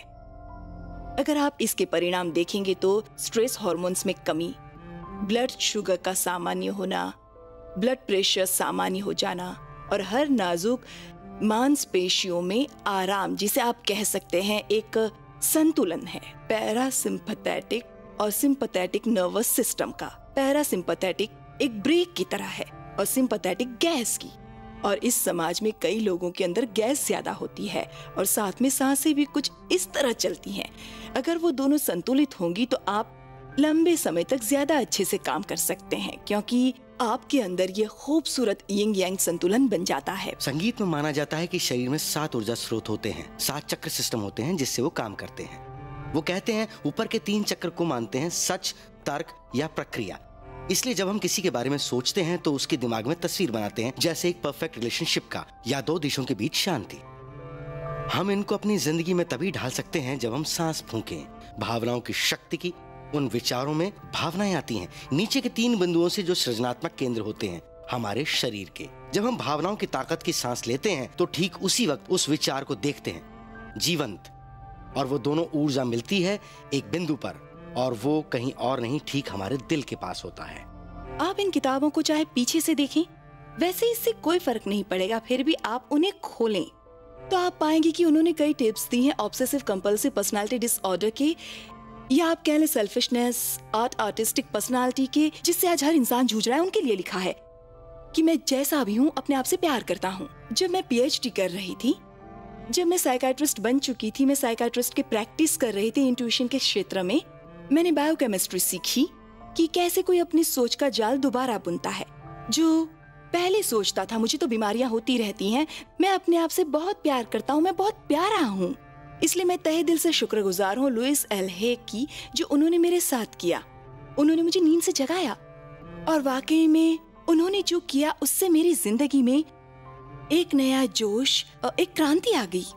अगर आप इसके परिणाम देखेंगे तो स्ट्रेस हार्मोन्स में कमी, ब्लड शुगर का सामान्य होना, ब्लड प्रेशर सामान्य हो जाना, और हर नाजुक मांसपेशियों में आराम, जिसे आप कह सकते हैं एक संतुलन है पैरासिम्पैथेटिक और सिंपैथेटिक नर्वस सिस्टम का। पैरासिम्पैथेटिक एक ब्रेक की तरह है और सिंपैथेटिक गैस की। और इस समाज में कई लोगों के अंदर गैस ज्यादा होती है और साथ में सांसें भी कुछ इस तरह चलती हैं। अगर वो दोनों संतुलित होंगी तो आप लंबे समय तक ज्यादा अच्छे से काम कर सकते हैं, क्योंकि आपके अंदर ये खूबसूरत यिंग यांग संतुलन बन जाता है। संगीत में माना जाता है कि शरीर में 7 ऊर्जा स्रोत होते हैं, 7 चक्र सिस्टम होते हैं जिससे वो काम करते हैं। वो कहते हैं ऊपर के 3 चक्र को मानते हैं सच, तर्क या प्रक्रिया। इसलिए जब हम किसी के बारे में सोचते हैं तो उसके दिमाग में तस्वीर बनाते हैं, जैसे एक परफेक्ट रिलेशनशिप का या 2 देशों के बीच शांति। हम इनको अपनी जिंदगी में तभी ढाल सकते हैं जब हम सांस फूंकें। भावनाओं की शक्ति की उन विचारों में भावनाएं आती हैं, नीचे के 3 बिंदुओं से जो सृजनात्मक केंद्र होते हैं हमारे शरीर के। जब हम भावनाओं की ताकत की सांस लेते हैं तो ठीक उसी वक्त उस विचार को देखते हैं जीवंत, और वो दोनों ऊर्जा मिलती है एक बिंदु पर, और वो कहीं और नहीं, ठीक हमारे दिल के पास होता है। आप इन किताबों को चाहे पीछे से देखें वैसे इससे कोई फर्क नहीं पड़ेगा, फिर भी आप उन्हें खोलें तो आप पाएंगे कि उन्होंने कई टिप्स दी हैं ऑब्सेसिव कंपल्सिव पर्सनालिटी डिसऑर्डर के, या आप कह लें सेल्फिशनेस, आर्टिस्टिक पर्सनालिटी के, जिससे आज हर इंसान जूझ रहा है। उनके लिए लिखा है कि मैं जैसा भी हूँ अपने आप से प्यार करता हूँ। जब मैं PhD कर रही थी, जब मैं साइकाट्रिस्ट बन चुकी थी, मैं साइकाट्रिस्ट की प्रैक्टिस कर रही थी इंट्यूशन के क्षेत्र में, मैंने बायोकेमिस्ट्री सीखी कि कैसे कोई अपनी सोच का जाल दोबारा बुनता है। जो पहले सोचता था मुझे तो बीमारियां होती रहती हैं, मैं अपने आप से बहुत प्यार करता हूँ, मैं बहुत प्यारा हूँ। इसलिए मैं तहे दिल से शुक्रगुजार हूँ लुइस एल हे की, जो उन्होंने मेरे साथ किया। उन्होंने मुझे नींद से जगाया और वाकई में उन्होंने जो किया उससे मेरी जिंदगी में एक नया जोश और एक क्रांति आ गई।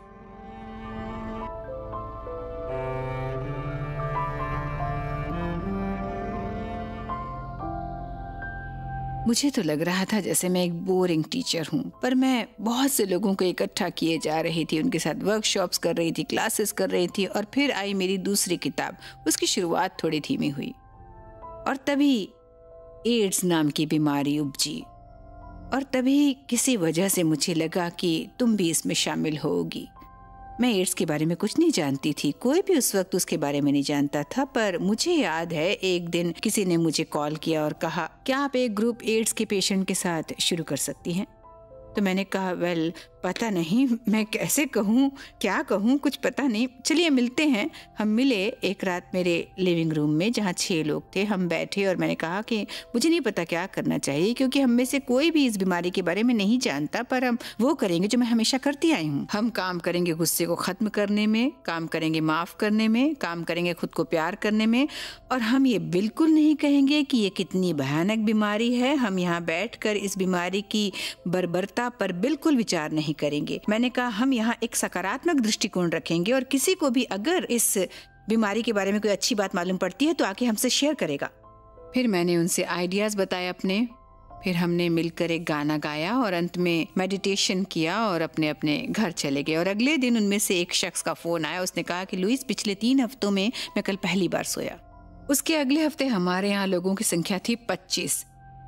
मुझे तो लग रहा था जैसे मैं एक बोरिंग टीचर हूँ, पर मैं बहुत से लोगों को इकट्ठा किए जा रही थी, उनके साथ वर्कशॉप्स कर रही थी, क्लासेस कर रही थी, और फिर आई मेरी दूसरी किताब। उसकी शुरुआत थोड़ी धीमी हुई और तभी एड्स नाम की बीमारी उपजी, और तभी किसी वजह से मुझे लगा कि तुम भी इसमें शामिल होगी। मैं एड्स के बारे में कुछ नहीं जानती थी, कोई भी उस वक्त उसके बारे में नहीं जानता था, पर मुझे याद है एक दिन किसी ने मुझे कॉल किया और कहा, क्या आप एक ग्रुप एड्स के पेशेंट के साथ शुरू कर सकती हैं? तो मैंने कहा, वेल पता नहीं, मैं कैसे कहूँ, क्या कहूँ, कुछ पता नहीं, चलिए मिलते हैं। हम मिले एक रात मेरे लिविंग रूम में, जहाँ 6 लोग थे। हम बैठे और मैंने कहा कि मुझे नहीं पता क्या करना चाहिए, क्योंकि हम में से कोई भी इस बीमारी के बारे में नहीं जानता, पर हम वो करेंगे जो मैं हमेशा करती आई हूँ। हम काम करेंगे गुस्से को खत्म करने में, काम करेंगे माफ करने में, काम करेंगे खुद को प्यार करने में, और हम ये बिल्कुल नहीं कहेंगे कि ये कितनी भयानक बीमारी है। हम यहाँ बैठकर इस बीमारी की बर्बरता पर बिल्कुल विचार नहीं करेंगे। मैंने कहा, हम यहाँ एक सकारात्मक दृष्टिकोण रखेंगे, और किसी को भी अगर इस बीमारी के बारे में कोई अच्छी बात मालूम पड़ती है तो आके हमसे शेयर करेगा। फिर मैंने उनसे आइडियाज बताए अपने, फिर हमने मिलकर एक गाना गाया और अंत में मेडिटेशन किया और अपने अपने घर चले गए। और अगले दिन उनमें से एक शख्स का फोन आया। उसने कहा कि लुइस, पिछले 3 हफ्तों में मैं कल पहली बार सोया। उसके अगले हफ्ते हमारे यहाँ लोगों की संख्या थी 25।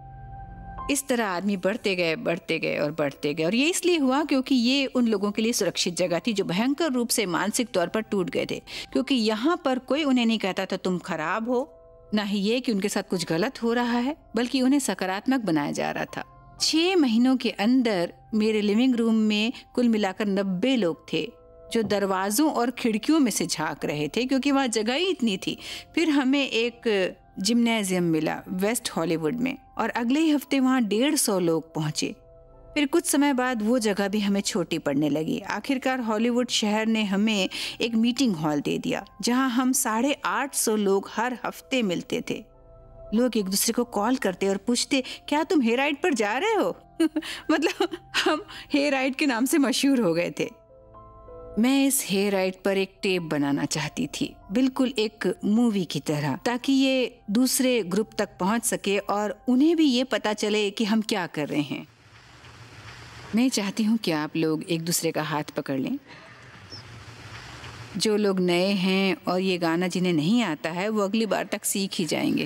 इस तरह आदमी बढ़ते गए और बढ़ते गए, और ये इसलिए हुआ क्योंकि ये उन लोगों के लिए सुरक्षित जगह थी जो भयंकर रूप से मानसिक तौर पर टूट गए थे, क्योंकि यहाँ पर कोई उन्हें नहीं कहता था तुम खराब हो, ना ही ये कि उनके साथ कुछ गलत हो रहा है, बल्कि उन्हें सकारात्मक बनाया जा रहा था। 6 महीनों के अंदर मेरे लिविंग रूम में कुल मिलाकर 90 लोग थे जो दरवाजों और खिड़कियों में से झांक रहे थे, क्योंकि वहाँ जगह ही इतनी थी। फिर हमें एक जिम्नेजियम मिला वेस्ट हॉलीवुड में, और अगले ही हफ्ते वहाँ 150 लोग पहुंचे। फिर कुछ समय बाद वो जगह भी हमें छोटी पड़ने लगी। आखिरकार हॉलीवुड शहर ने हमें एक मीटिंग हॉल दे दिया, जहाँ हम 850 लोग हर हफ्ते मिलते थे। लोग एक दूसरे को कॉल करते और पूछते, क्या तुम हेयर राइड पर जा रहे हो? मतलब हम हेयर राइड के नाम से मशहूर हो गए थे। मैं इस हेयर राइड पर एक टेप बनाना चाहती थी, बिल्कुल एक मूवी की तरह, ताकि ये दूसरे ग्रुप तक पहुंच सके और उन्हें भी ये पता चले कि हम क्या कर रहे हैं। मैं चाहती हूँ कि आप लोग एक दूसरे का हाथ पकड़ लें। जो लोग नए हैं और ये गाना जिन्हें नहीं आता है, वो अगली बार तक सीख ही जाएंगे।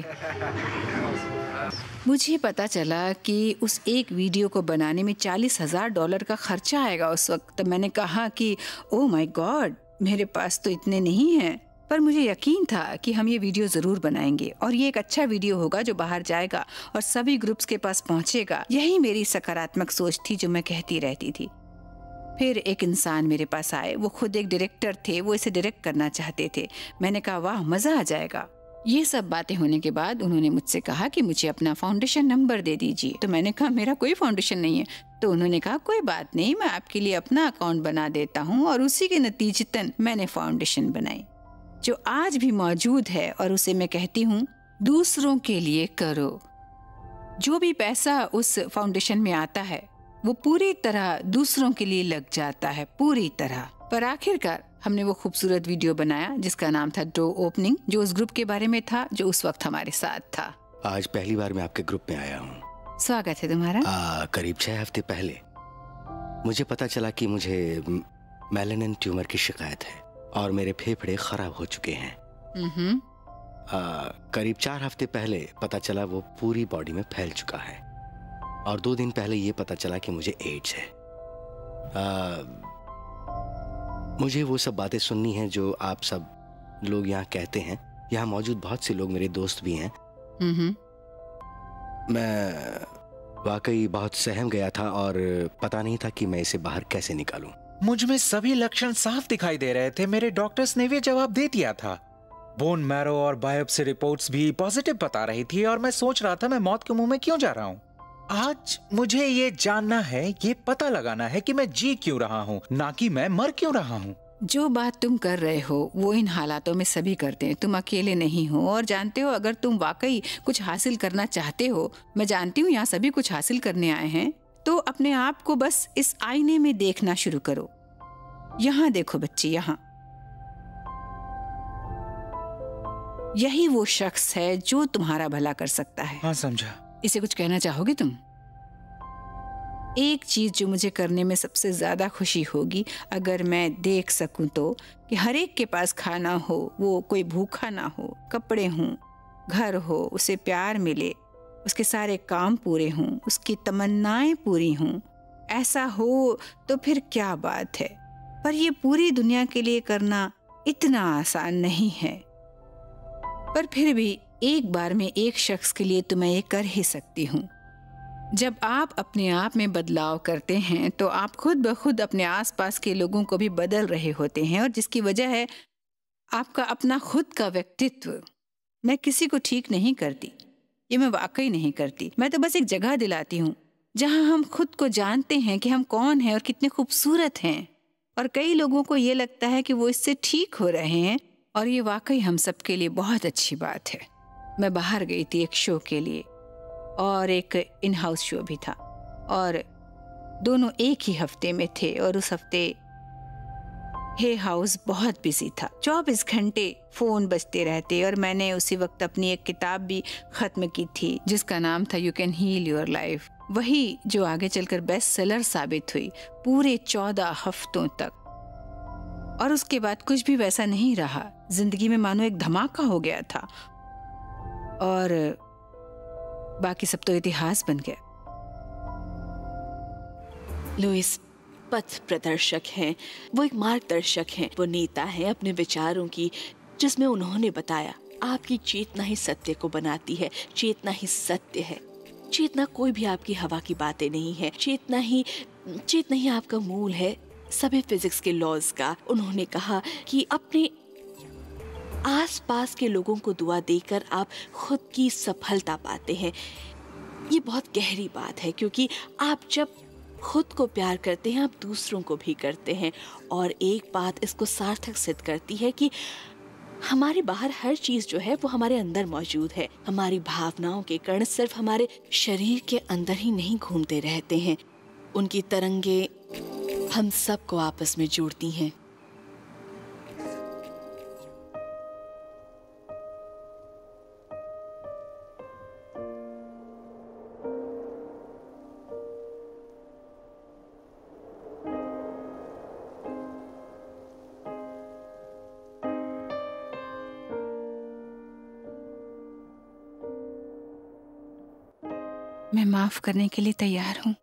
मुझे पता चला कि उस एक वीडियो को बनाने में $40,000 का खर्चा आएगा उस वक्त। मैंने कहा कि ओह माय गॉड, मेरे पास तो इतने नहीं हैं, पर मुझे यकीन था कि हम ये वीडियो जरूर बनाएंगे और ये एक अच्छा वीडियो होगा जो बाहर जाएगा और सभी ग्रुप्स के पास पहुंचेगा। यही मेरी सकारात्मक सोच थी जो मैं कहती रहती थी। फिर एक इंसान मेरे पास आए, वो खुद एक डायरेक्टर थे, वो इसे डायरेक्ट करना चाहते थे। मैंने कहा वाह, मजा आ जाएगा। ये सब बातें होने के बाद उन्होंने मुझसे कहा कि मुझे अपना फाउंडेशन नंबर दे दीजिए। तो मैंने कहा मेरा कोई फाउंडेशन नहीं है। तो उन्होंने कहा कोई बात नहीं, मैं आपके लिए अपना अकाउंट बना देता हूँ, और उसी के नतीजतन मैंने फाउंडेशन बनाई जो आज भी मौजूद है, और उसे मैं कहती हूँ दूसरों के लिए करो। जो भी पैसा उस फाउंडेशन में आता है वो पूरी तरह दूसरों के लिए लग जाता है, पूरी तरह। पर आखिरकार हमने वो खूबसूरत वीडियो बनाया जिसका नाम था डोर ओपनिंग, जो उस ग्रुप के बारे में था जो उस वक्त हमारे साथ था। आज पहली बार मैं आपके ग्रुप में आया हूँ। स्वागत है तुम्हारा। करीब 6 हफ्ते पहले मुझे पता चला कि मुझे मेलानिन ट्यूमर की शिकायत है और मेरे फेफड़े खराब हो चुके हैं। करीब 4 हफ्ते पहले पता चला वो पूरी बॉडी में फैल चुका है और 2 दिन पहले ये पता चला कि मुझे एड्स है। मुझे वो सब बातें सुननी है जो आप सब लोग यहाँ कहते हैं। यहाँ मौजूद बहुत से लोग मेरे दोस्त भी हैं। मैं वाकई बहुत सहम गया था और पता नहीं था कि मैं इसे बाहर कैसे निकालूं। मुझ में सभी लक्षण साफ दिखाई दे रहे थे। मेरे डॉक्टर्स ने भी जवाब दे दिया था। बोन मैरो और बायोप्सी रिपोर्ट्स भी पॉजिटिव बता रही थी और मैं सोच रहा था मैं मौत के मुंह में क्यों जा रहा हूँ। आज मुझे ये जानना है, ये पता लगाना है कि मैं जी क्यों रहा हूँ, ना कि मैं मर क्यों रहा हूँ। जो बात तुम कर रहे हो वो इन हालातों में सभी करते हैं। तुम अकेले नहीं हो। और जानते हो, अगर तुम वाकई कुछ हासिल करना चाहते हो, मैं जानती हूँ यहाँ सभी कुछ हासिल करने आए हैं, तो अपने आप को बस इस आईने में देखना शुरू करो। यहाँ देखो बच्ची, यहाँ यही वो शख्स है जो तुम्हारा भला कर सकता है। हाँ, समझा। इसे कुछ कहना चाहोगे तुम? एक चीज जो मुझे करने में सबसे ज्यादा खुशी होगी, अगर मैं देख सकूं तो, कि हर एक के पास खाना हो, वो कोई भूखा ना हो, कपड़े हों, घर हो, उसे प्यार मिले, उसके सारे काम पूरे हों, उसकी तमन्नाएं पूरी हों। ऐसा हो तो फिर क्या बात है। पर ये पूरी दुनिया के लिए करना इतना आसान नहीं है। पर फिर भी एक बार में एक शख्स के लिए तो मैं ये कर ही सकती हूँ। जब आप अपने आप में बदलाव करते हैं तो आप खुद ब खुद अपने आसपास के लोगों को भी बदल रहे होते हैं, और जिसकी वजह है आपका अपना खुद का व्यक्तित्व। मैं किसी को ठीक नहीं करती, ये मैं वाकई नहीं करती। मैं तो बस एक जगह दिलाती हूँ जहाँ हम खुद को जानते हैं कि हम कौन हैं और कितने खूबसूरत हैं। और कई लोगों को ये लगता है कि वो इससे ठीक हो रहे हैं, और ये वाकई हम सब के लिए बहुत अच्छी बात है। मैं बाहर गई थी एक शो के लिए, और एक इन हाउस शो भी था, और दोनों एक ही हफ्ते में थे। और उस हफ्ते हे हाउस बहुत बिजी था, 24 घंटे फोन बजते रहते। और मैंने उसी वक्त अपनी एक किताब भी खत्म की थी जिसका नाम था you can heal your life, वही जो आगे चलकर बेस्ट सेलर साबित हुई पूरे 14 हफ्तों तक। और उसके बाद कुछ भी वैसा नहीं रहा। जिंदगी में मानो एक धमाका हो गया था, और बाकी सब तो इतिहास बन गया। लुइस पथ प्रदर्शक हैं, वो एक मार्गदर्शक हैं, वो नेता हैं अपने विचारों की, जिसमें उन्होंने बताया आपकी चेतना ही सत्य को बनाती है, चेतना ही सत्य है। चेतना कोई भी आपकी हवा की बातें नहीं है, चेतना ही आपका मूल है सभी फिजिक्स के लॉज का। उन्होंने कहा कि अपने आसपास के लोगों को दुआ देकर आप खुद की सफलता पाते हैं। ये बहुत गहरी बात है, क्योंकि आप जब खुद को प्यार करते हैं आप दूसरों को भी करते हैं। और एक बात इसको सार्थक सिद्ध करती है कि हमारे बाहर हर चीज जो है वो हमारे अंदर मौजूद है। हमारी भावनाओं के कण सिर्फ हमारे शरीर के अंदर ही नहीं घूमते रहते हैं, उनकी तरंगे हम सबको आपस में जोड़ती हैं। मैं माफ करने के लिए तैयार हूं।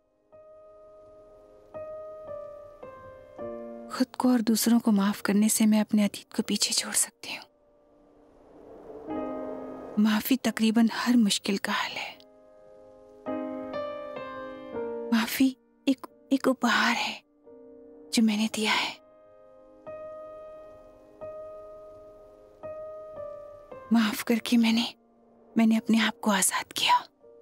खुद को और दूसरों को माफ करने से मैं अपने अतीत को पीछे छोड़ सकती हूँ। माफी तकरीबन हर मुश्किल का हल है। माफी एक उपहार है जो मैंने दिया है। माफ करके मैंने अपने आप को आजाद किया।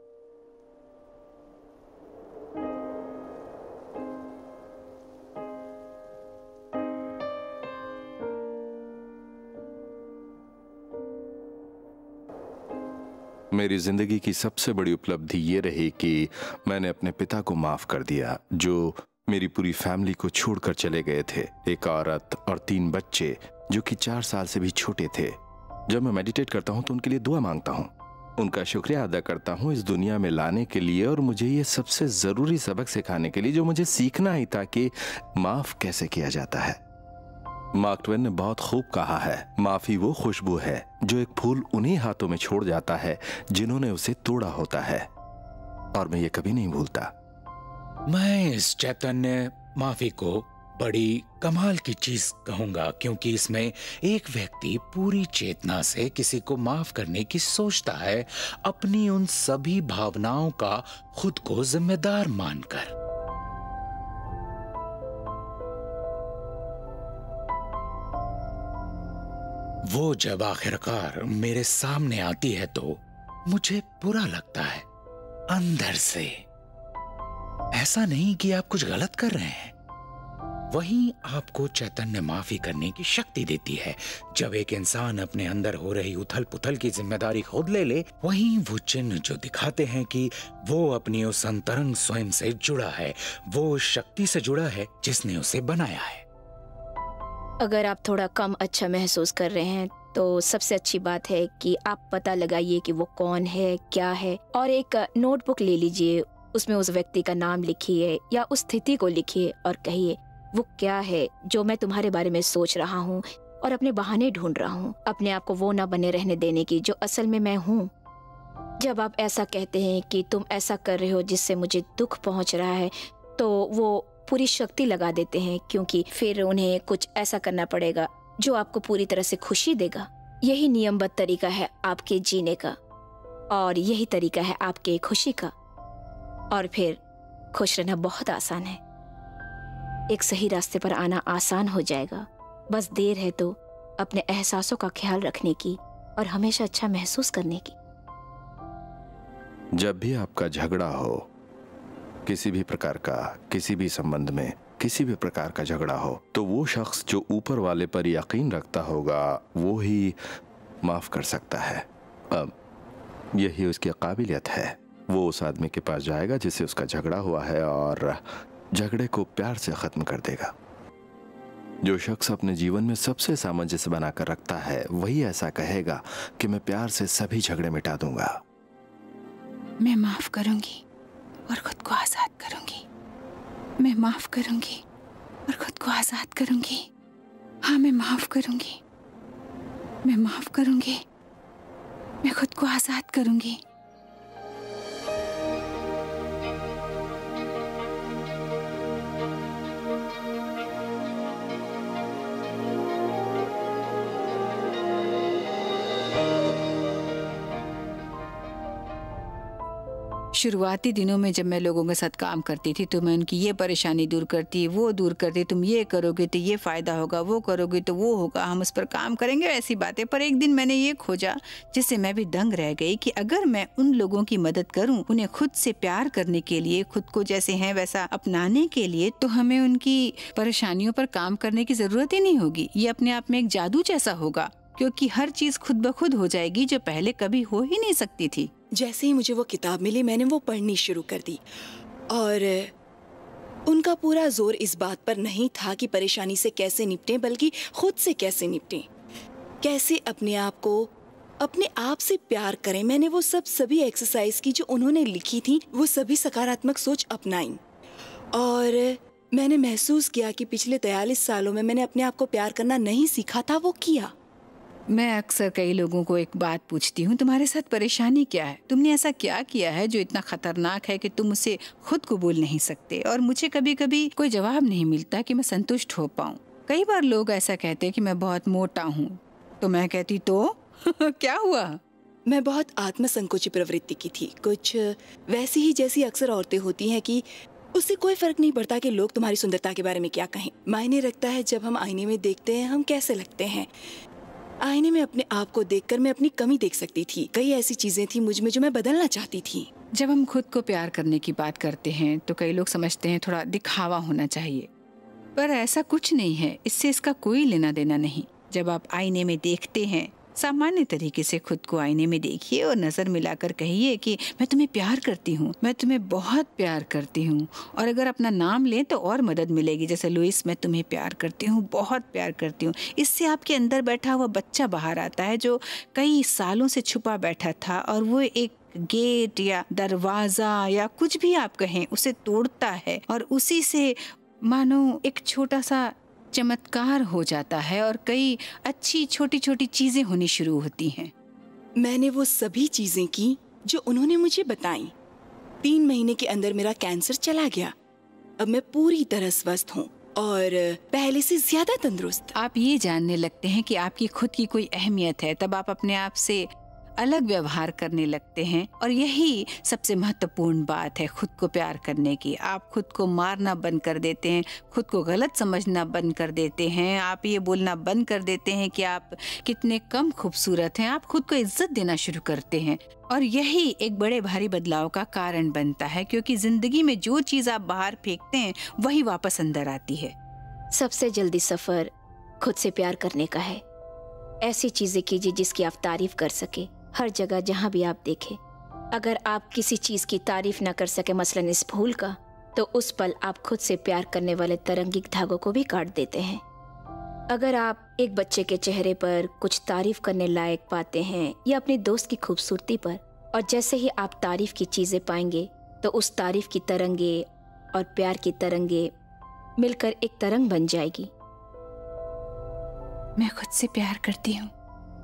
मेरी जिंदगी की सबसे बड़ी उपलब्धि ये रही कि मैंने अपने पिता को माफ कर दिया, जो मेरी पूरी फैमिली को छोड़कर चले गए थे। एक औरत और 3 बच्चे जो कि 4 साल से भी छोटे थे। जब मैं मेडिटेट करता हूँ तो उनके लिए दुआ मांगता हूँ, उनका शुक्रिया अदा करता हूँ इस दुनिया में लाने के लिए और मुझे ये सबसे जरूरी सबक सिखाने के लिए जो मुझे सीखना ही था कि माफ कैसे किया जाता है। मार्क ट्वेन ने बहुत खूब कहा है, माफी वो खुशबू है जो एक फूल उन्हीं हाथों में छोड़ जाता है जिन्होंने उसे तोड़ा होता है। और मैं ये कभी नहीं भूलता। मैं इस चैतन्य माफी को बड़ी कमाल की चीज कहूंगा, क्योंकि इसमें एक व्यक्ति पूरी चेतना से किसी को माफ करने की सोचता है, अपनी उन सभी भावनाओं का खुद को जिम्मेदार मानकर। वो जब आखिरकार मेरे सामने आती है तो मुझे बुरा लगता है अंदर से। ऐसा नहीं कि आप कुछ गलत कर रहे हैं, वहीं आपको चैतन्य माफी करने की शक्ति देती है। जब एक इंसान अपने अंदर हो रही उथल पुथल की जिम्मेदारी खुद ले ले, वहीं वो चिन्ह जो दिखाते हैं कि वो अपनी उस अंतरंग स्वयं से जुड़ा है, वो उस शक्ति से जुड़ा है जिसने उसे बनाया है। अगर आप थोड़ा कम अच्छा महसूस कर रहे हैं तो सबसे अच्छी बात है कि आप पता लगाइए कि वो कौन है, क्या है, और एक नोटबुक ले लीजिए, उसमें उस व्यक्ति का नाम लिखिए या उस स्थिति को लिखिए और कहिए वो क्या है जो मैं तुम्हारे बारे में सोच रहा हूँ और अपने बहाने ढूंढ रहा हूँ, अपने आप को वो ना बने रहने देने की जो असल में मैं हूँ। जब आप ऐसा कहते हैं कि तुम ऐसा कर रहे हो जिससे मुझे दुख पहुँच रहा है, तो वो पूरी शक्ति लगा देते हैं, क्योंकि फिर उन्हें कुछ ऐसा करना पड़ेगा जो आपको पूरी तरह से खुशी देगा। यही नियमबद्ध तरीका है आपके जीने का, और यही तरीका है आपके खुशी का, और फिर खुश रहना बहुत आसान है। एक सही रास्ते पर आना आसान हो जाएगा, बस देर है तो अपने एहसासों का ख्याल रखने की और हमेशा अच्छा महसूस करने की। जब भी आपका झगड़ा हो, किसी भी प्रकार का, किसी भी संबंध में किसी भी प्रकार का झगड़ा हो, तो वो शख्स जो ऊपर वाले पर यकीन रखता होगा वो ही माफ कर सकता है। अब यही उसकी काबिलियत है। वो उस आदमी के पास जाएगा जिससे उसका झगड़ा हुआ है और झगड़े को प्यार से खत्म कर देगा। जो शख्स अपने जीवन में सबसे सामंजस्य बनाकर रखता है वही ऐसा कहेगा कि मैं प्यार से सभी झगड़े मिटा दूंगा। मैं माफ करूंगी और खुद को आजाद करूंगी। मैं माफ करूंगी और खुद को आजाद करूंगी। हाँ, मैं माफ करूंगी, मैं माफ करूंगी, मैं खुद को आजाद करूंगी। शुरुआती दिनों में जब मैं लोगों के साथ काम करती थी तो मैं उनकी ये परेशानी दूर करती, वो दूर करती, तुम ये करोगे तो ये फ़ायदा होगा, वो करोगे तो वो होगा, हम उस पर काम करेंगे, ऐसी बातें। पर एक दिन मैंने ये खोजा जिससे मैं भी दंग रह गई कि अगर मैं उन लोगों की मदद करूं, उन्हें खुद से प्यार करने के लिए, खुद को जैसे हैं वैसा अपनाने के लिए, तो हमें उनकी परेशानियों पर काम करने की ज़रूरत ही नहीं होगी। ये अपने आप में एक जादू जैसा होगा, क्योंकि हर चीज़ खुद ब खुद हो जाएगी जो पहले कभी हो ही नहीं सकती थी। जैसे ही मुझे वो किताब मिली मैंने वो पढ़नी शुरू कर दी, और उनका पूरा जोर इस बात पर नहीं था कि परेशानी से कैसे निपटें, बल्कि खुद से कैसे निपटें, कैसे अपने आप को अपने आप से प्यार करें। मैंने वो सभी एक्सरसाइज की जो उन्होंने लिखी थी, वो सभी सकारात्मक सोच अपनाई, और मैंने महसूस किया कि पिछले 43 सालों में मैंने अपने आप को प्यार करना नहीं सीखा था, वो किया। मैं अक्सर कई लोगों को एक बात पूछती हूँ, तुम्हारे साथ परेशानी क्या है? तुमने ऐसा क्या किया है जो इतना खतरनाक है कि तुम उसे खुद कबूल नहीं सकते? और मुझे कभी कभी कोई जवाब नहीं मिलता कि मैं संतुष्ट हो पाऊँ। कई बार लोग ऐसा कहते हैं कि मैं बहुत मोटा हूँ, तो मैं कहती तो क्या हुआ? मैं बहुत आत्मसंकोची प्रवृत्ति की थी, कुछ वैसी ही जैसी अक्सर औरतें होती हैं कि उससे कोई फर्क नहीं पड़ता कि लोग तुम्हारी सुंदरता के बारे में क्या कहें। मायने रखता है जब हम आईने में देखते हैं हम कैसे लगते हैं। आईने में अपने आप को देखकर मैं अपनी कमी देख सकती थी। कई ऐसी चीजें थी मुझ में जो मैं बदलना चाहती थी। जब हम खुद को प्यार करने की बात करते हैं तो कई लोग समझते हैं थोड़ा दिखावा होना चाहिए, पर ऐसा कुछ नहीं है। इससे इसका कोई लेना देना नहीं। जब आप आईने में देखते हैं, सामान्य तरीके से खुद को आईने में देखिए और नजर मिलाकर कहिए कि मैं तुम्हें प्यार करती हूँ, मैं तुम्हें बहुत प्यार करती हूँ। और अगर अपना नाम लें तो और मदद मिलेगी, जैसे लुइस, मैं तुम्हें प्यार करती हूँ, बहुत प्यार करती हूँ। इससे आपके अंदर बैठा हुआ बच्चा बाहर आता है जो कई सालों से छुपा बैठा था, और वो एक गेट या दरवाजा या कुछ भी आप कहें उसे तोड़ता है, और उसी से मानो एक छोटा सा चमत्कार हो जाता है और कई अच्छी छोटी छोटी चीजें होनी शुरू होती हैं। मैंने वो सभी चीजें की जो उन्होंने मुझे बताई, 3 महीने के अंदर मेरा कैंसर चला गया। अब मैं पूरी तरह स्वस्थ हूँ और पहले से ज्यादा तंदुरुस्त। आप ये जानने लगते हैं कि आपकी खुद की कोई अहमियत है, तब आप अपने आप से अलग व्यवहार करने लगते हैं। और यही सबसे महत्वपूर्ण बात है खुद को प्यार करने की। आप खुद को मारना बंद कर देते हैं, खुद को गलत समझना बंद कर देते हैं, आप ये बोलना बंद कर देते हैं कि आप कितने कम खूबसूरत हैं। आप खुद को इज्जत देना शुरू करते हैं और यही एक बड़े भारी बदलाव का कारण बनता है, क्योंकि जिंदगी में जो चीज आप बाहर फेंकते हैं वही वापस अंदर आती है। सबसे जल्दी सफर खुद से प्यार करने का है। ऐसी चीजें कीजिए जिसकी आप तारीफ कर सके। हर जगह जहाँ भी आप देखें, अगर आप किसी चीज की तारीफ ना कर सके, मसलन इस फूल का, तो उस पल आप खुद से प्यार करने वाले तरंगिक धागों को भी काट देते हैं। अगर आप एक बच्चे के चेहरे पर कुछ तारीफ करने लायक पाते हैं या अपने दोस्त की खूबसूरती पर, और जैसे ही आप तारीफ की चीजें पाएंगे तो उस तारीफ की तरंगे और प्यार की तरंगे मिलकर एक तरंग बन जाएगी। मैं खुद से प्यार करती हूँ।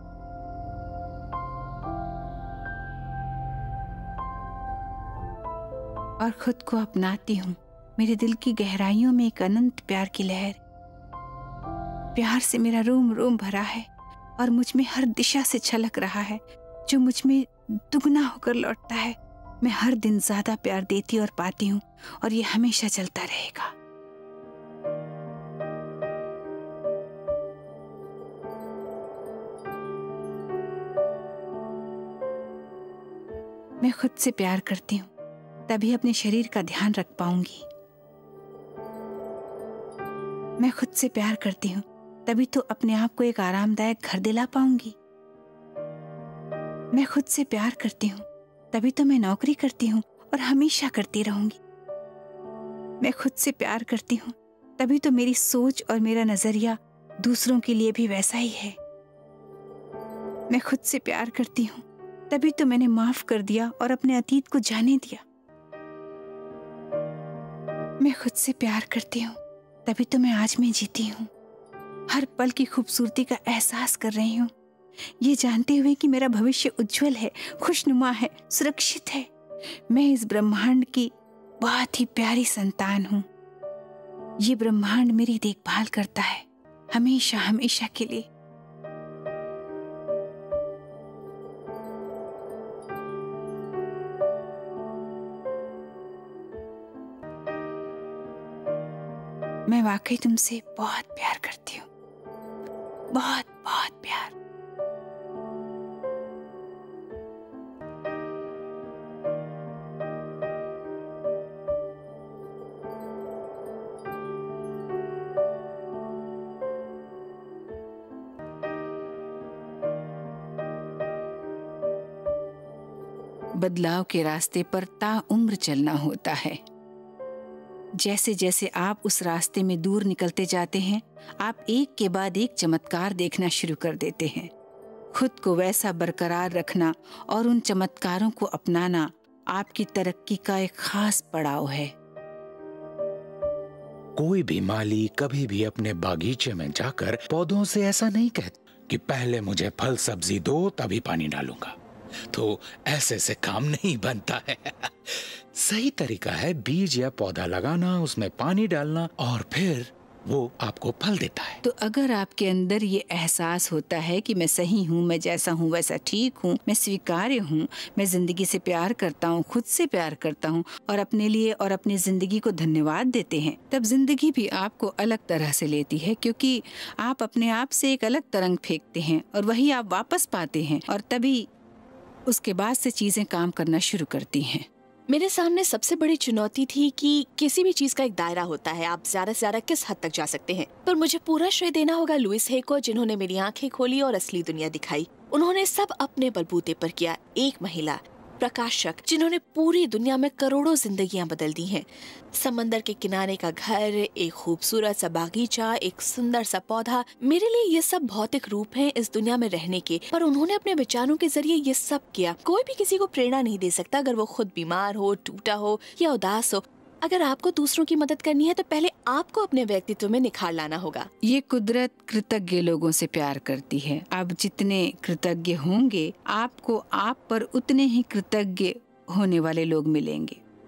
और खुद को अपनाती हूँ। मेरे दिल की गहराइयों में एक अनंत प्यार की लहर, प्यार से मेरा रोम रोम भरा है और मुझ में हर दिशा से छलक रहा है, जो मुझ में दुगना होकर लौटता है। मैं हर दिन ज्यादा प्यार देती और पाती हूँ और ये हमेशा चलता रहेगा। मैं खुद से प्यार करती हूँ, तभी अपने शरीर का ध्यान रख पाऊंगी। मैं खुद से प्यार करती हूँ, तभी तो अपने आप को एक आरामदायक घर दिला पाऊंगी। मैं खुद से प्यार करती हूँ, तभी तो मैं नौकरी करती हूँ और हमेशा करती रहूंगी। मैं खुद से प्यार करती हूँ, तभी तो मेरी सोच और मेरा नजरिया दूसरों के लिए भी वैसा ही है। मैं खुद से प्यार करती हूँ, तभी तो मैंने माफ कर दिया और अपने अतीत को जाने दिया। मैं खुद से प्यार करती हूँ, तभी तो मैं आज में जीती हूँ। हर पल की खूबसूरती का एहसास कर रही हूँ, ये जानते हुए कि मेरा भविष्य उज्जवल है, खुशनुमा है, सुरक्षित है। मैं इस ब्रह्मांड की बहुत ही प्यारी संतान हूँ। ये ब्रह्मांड मेरी देखभाल करता है, हमेशा हमेशा के लिए। मैं वाकई तुमसे बहुत प्यार करती हूँ, बहुत बहुत प्यार। बदलाव के रास्ते पर ताउम्र चलना होता है। जैसे जैसे आप उस रास्ते में दूर निकलते जाते हैं, आप एक के बाद एक चमत्कार देखना शुरू कर देते हैं। खुद को वैसा बरकरार रखना और उन चमत्कारों को अपनाना आपकी तरक्की का एक खास पड़ाव है। कोई भी माली कभी भी अपने बागीचे में जाकर पौधों से ऐसा नहीं कहता कि पहले मुझे फल सब्जी दो तभी पानी डालूंगा। तो ऐसे से काम नहीं बनता है। सही तरीका है बीज या पौधा लगाना, उसमें पानी डालना और फिर वो आपको फल देता है। तो अगर आपके अंदर ये एहसास होता है कि मैं सही हूँ, मैं जैसा हूँ वैसा ठीक हूँ, मैं स्वीकार्य हूँ, मैं जिंदगी से प्यार करता हूँ, खुद से प्यार करता हूँ और अपने लिए और अपनी जिंदगी को धन्यवाद देते हैं, तब जिंदगी भी आपको अलग तरह से लेती है, क्योंकि आप अपने आप से एक अलग तरंग फेंकते हैं और वही आप वापस पाते हैं और तभी उसके बाद से चीजें काम करना शुरू करती हैं। मेरे सामने सबसे बड़ी चुनौती थी कि किसी भी चीज का एक दायरा होता है, आप ज्यादा से ज्यादा किस हद तक जा सकते हैं। पर मुझे पूरा श्रेय देना होगा लुइस हे को, जिन्होंने मेरी आंखें खोली और असली दुनिया दिखाई। उन्होंने सब अपने बलबूते पर किया। एक महिला प्रकाशक जिन्होंने पूरी दुनिया में करोड़ों जिंदगियां बदल दी हैं। समंदर के किनारे का घर, एक खूबसूरत सा बागीचा, एक सुंदर सा पौधा, मेरे लिए ये सब भौतिक रूप हैं इस दुनिया में रहने के। पर उन्होंने अपने विचारों के जरिए ये सब किया। कोई भी किसी को प्रेरणा नहीं दे सकता अगर वो खुद बीमार हो, टूटा हो या उदास हो। अगर आपको दूसरों की मदद करनी है तो पहले आपको अपने व्यक्तित्व में निखार लाना होगा। ये कुदरत कृतज्ञ लोगों से प्यार करती है। आप जितने कृतज्ञ होंगे, आपको आप पर उतने ही कृतज्ञ होने वाले लोग मिलेंगे।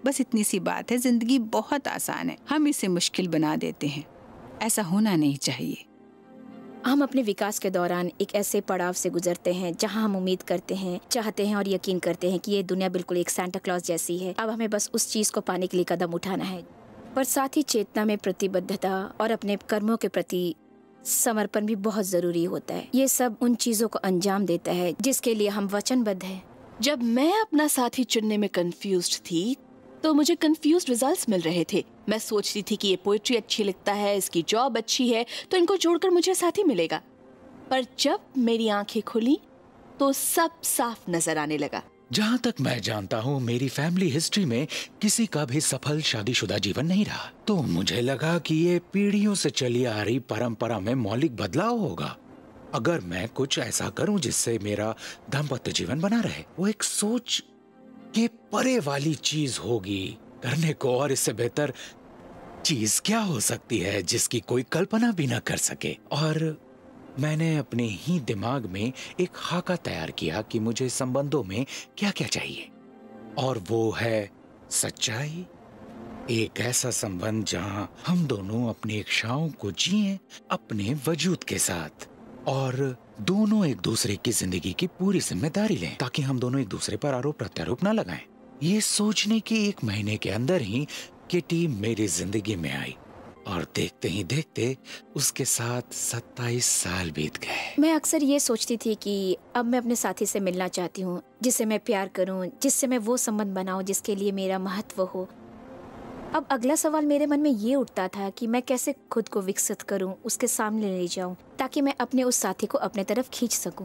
बस इतनी सी बात है, जिंदगी बहुत आसान है, हम इसे मुश्किल बना देते हैं। ऐसा होना नहीं चाहिए। हम अपने विकास के दौरान एक ऐसे पड़ाव से गुजरते हैं जहां हम उम्मीद करते हैं, चाहते हैं और यकीन करते हैं कि ये दुनिया बिल्कुल एक सांता क्लॉज जैसी है। अब हमें बस उस चीज को पाने के लिए कदम उठाना है। पर साथ ही चेतना में प्रतिबद्धता और अपने कर्मों के प्रति समर्पण भी बहुत जरूरी होता है। ये सब उन चीजों को अंजाम देता है जिसके लिए हम वचनबद्ध हैं। जब मैं अपना साथी चुनने में कंफ्यूज्ड थी तो मुझे कंफ्यूज्ड रिजल्ट्स मिल रहे थे। मैं सोचती थी कि ये पोएट्री अच्छी लिखता है, इसकी जॉब अच्छी है, तो इनको जोड़कर मुझे साथी मिलेगा। पर जब मेरी आंखें खुली तो सब साफ नजर आने लगा। जहाँ तक मैं जानता हूँ, मेरी फैमिली हिस्ट्री में किसी का भी सफल शादीशुदा जीवन नहीं रहा, तो मुझे लगा कि ये पीढ़ियों से चली आ रही परंपरा में मौलिक बदलाव होगा। अगर मैं कुछ ऐसा करूं जिससे मेरा दाम्पत्य जीवन बना रहे, वो एक सोच के परे वाली चीज होगी करने को, और इससे बेहतर चीज क्या हो सकती है जिसकी कोई कल्पना भी न कर सके। और मैंने अपने ही दिमाग में एक खाका तैयार किया कि मुझे संबंधों में क्या क्या चाहिए, और वो है सच्चाई। एक ऐसा संबंध जहां हम दोनों अपनी इच्छाओं को जिएं अपने वजूद के साथ, और दोनों एक दूसरे की जिंदगी की पूरी जिम्मेदारी लें, ताकि हम दोनों एक दूसरे पर आरोप प्रत्यारोप न लगाएं। ये सोचने के 1 महीने के अंदर ही किटी मेरी जिंदगी में आई, और देखते ही देखते उसके साथ 27 साल बीत गए। मैं अक्सर ये सोचती थी कि अब मैं अपने साथी से मिलना चाहती हूँ, जिससे मैं प्यार करूँ, जिससे मैं वो संबंध बनाऊँ जिसके लिए मेरा महत्व हो। अब अगला सवाल मेरे मन में ये उठता था कि मैं कैसे खुद को विकसित करूं, उसके सामने ले जाऊं, ताकि मैं अपने उस साथी को अपने तरफ खींच सकूं।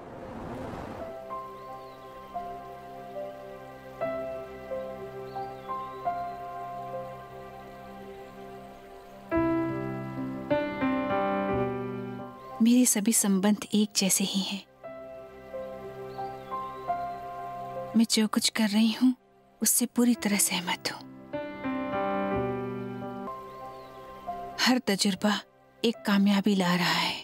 मेरे सभी संबंध एक जैसे ही हैं। मैं जो कुछ कर रही हूँ उससे पूरी तरह सहमत हूँ। हर तजुर्बा एक कामयाबी ला रहा है।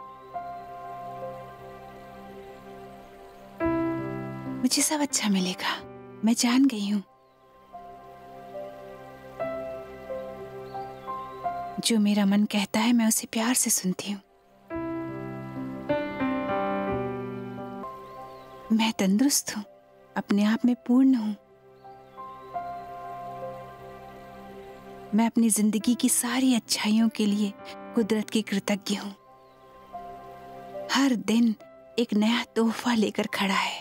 मुझे सब अच्छा मिलेगा, मैं जान गई हूं। जो मेरा मन कहता है मैं उसे प्यार से सुनती हूँ। मैं तंदुरुस्त हूँ, अपने आप में पूर्ण हूँ। मैं अपनी जिंदगी की सारी अच्छाइयों के लिए कुदरत की कृतज्ञ हूँ। हर दिन एक नया तोहफा लेकर खड़ा है।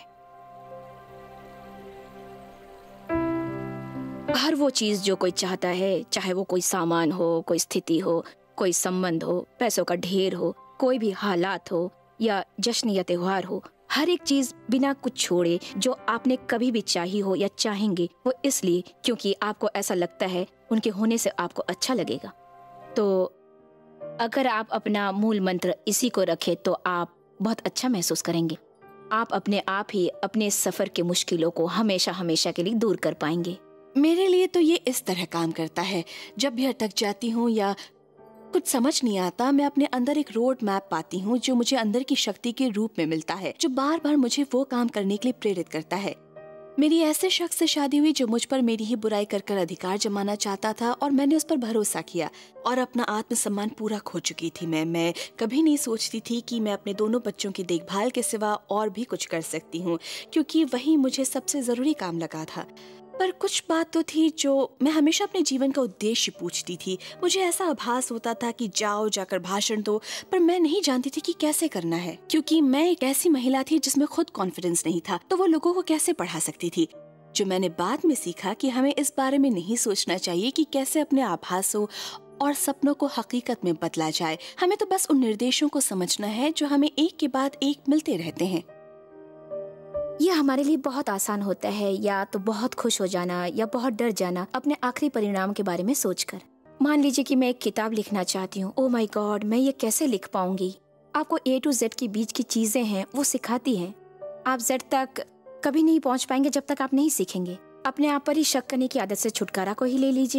हर वो चीज जो कोई चाहता है, चाहे वो कोई सामान हो, कोई स्थिति हो, कोई संबंध हो, पैसों का ढेर हो, कोई भी हालात हो या जश्न या त्योहार हो, हर एक चीज बिना कुछ छोड़े जो आपने कभी भी चाही हो या चाहेंगे, वो इसलिए क्योंकि आपको ऐसा लगता है उनके होने से आपको अच्छा लगेगा। तो अगर आप अपना मूल मंत्र इसी को रखें तो आप बहुत अच्छा महसूस करेंगे। आप अपने आप ही अपने सफर के मुश्किलों को हमेशा हमेशा के लिए दूर कर पाएंगे। मेरे लिए तो ये इस तरह काम करता है। जब भी अटक जाती हूँ या कुछ समझ नहीं आता, मैं अपने अंदर एक रोड मैप पाती हूँ जो मुझे अंदर की शक्ति के रूप में मिलता है, जो बार बार मुझे वो काम करने के लिए प्रेरित करता है। मेरी ऐसे शख्स से शादी हुई जो मुझ पर मेरी ही बुराई कर कर अधिकार जमाना चाहता था, और मैंने उस पर भरोसा किया और अपना आत्मसम्मान पूरा खो चुकी थी। मैं कभी नहीं सोचती थी कि मैं अपने दोनों बच्चों की देखभाल के सिवा और भी कुछ कर सकती हूँ, क्योंकि वही मुझे सबसे जरूरी काम लगा था। पर कुछ बात तो थी जो मैं हमेशा अपने जीवन का उद्देश्य पूछती थी। मुझे ऐसा आभास होता था कि जाकर भाषण दो, पर मैं नहीं जानती थी कि कैसे करना है, क्योंकि मैं एक ऐसी महिला थी जिसमें खुद कॉन्फिडेंस नहीं था, तो वो लोगों को कैसे पढ़ा सकती थी। जो मैंने बाद में सीखा कि हमें इस बारे में नहीं सोचना चाहिए कि कैसे अपने आभासों और सपनों को हकीकत में बदला जाए। हमें तो बस उन निर्देशों को समझना है जो हमें एक के बाद एक मिलते रहते हैं। यह हमारे लिए बहुत आसान होता है, या तो बहुत खुश हो जाना या बहुत डर जाना अपने आखिरी परिणाम के बारे में सोचकर। मान लीजिए कि मैं एक किताब लिखना चाहती हूँ। ओह माय गॉड, मैं ये कैसे लिख पाऊंगी। आपको A to Z के बीच की चीजें हैं वो सिखाती हैं। आप Z तक कभी नहीं पहुंच पाएंगे जब तक आप नहीं सीखेंगे। अपने आप पर ही शक करने की आदत से छुटकारा को ही ले लीजिए।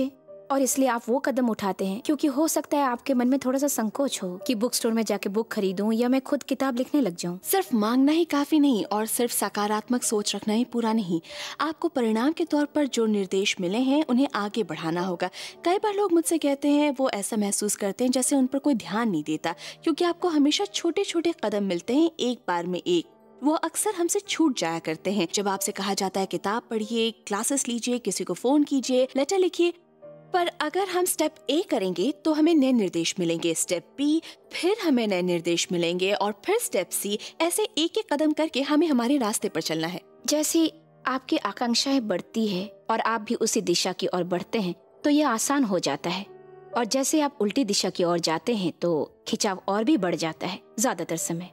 और इसलिए आप वो कदम उठाते हैं क्योंकि हो सकता है आपके मन में थोड़ा सा संकोच हो कि बुक स्टोर में जाके बुक खरीदूं या मैं खुद किताब लिखने लग जाऊं। सिर्फ मांगना ही काफी नहीं और सिर्फ सकारात्मक सोच रखना ही पूरा नहीं, आपको परिणाम के तौर पर जो निर्देश मिले हैं उन्हें आगे बढ़ाना होगा। कई बार लोग मुझसे कहते हैं वो ऐसा महसूस करते हैं जैसे उन पर कोई ध्यान नहीं देता, क्योंकि आपको हमेशा छोटे छोटे कदम मिलते हैं, एक बार में एक। वो अक्सर हमसे छूट जाया करते हैं। जब आपसे कहा जाता है किताब पढ़िए, क्लासेस लीजिए, किसी को फोन कीजिए, लेटर लिखिए, पर अगर हम स्टेप ए करेंगे तो हमें नए निर्देश मिलेंगे, स्टेप बी, फिर हमें नए निर्देश मिलेंगे और फिर स्टेप सी। ऐसे एक एक कदम करके हमें हमारे रास्ते पर चलना है। जैसे आपकी आकांक्षाएं बढ़ती है और आप भी उसी दिशा की ओर बढ़ते हैं तो यह आसान हो जाता है, और जैसे आप उल्टी दिशा की ओर जाते हैं तो खिंचाव और भी बढ़ जाता है ज्यादातर समय।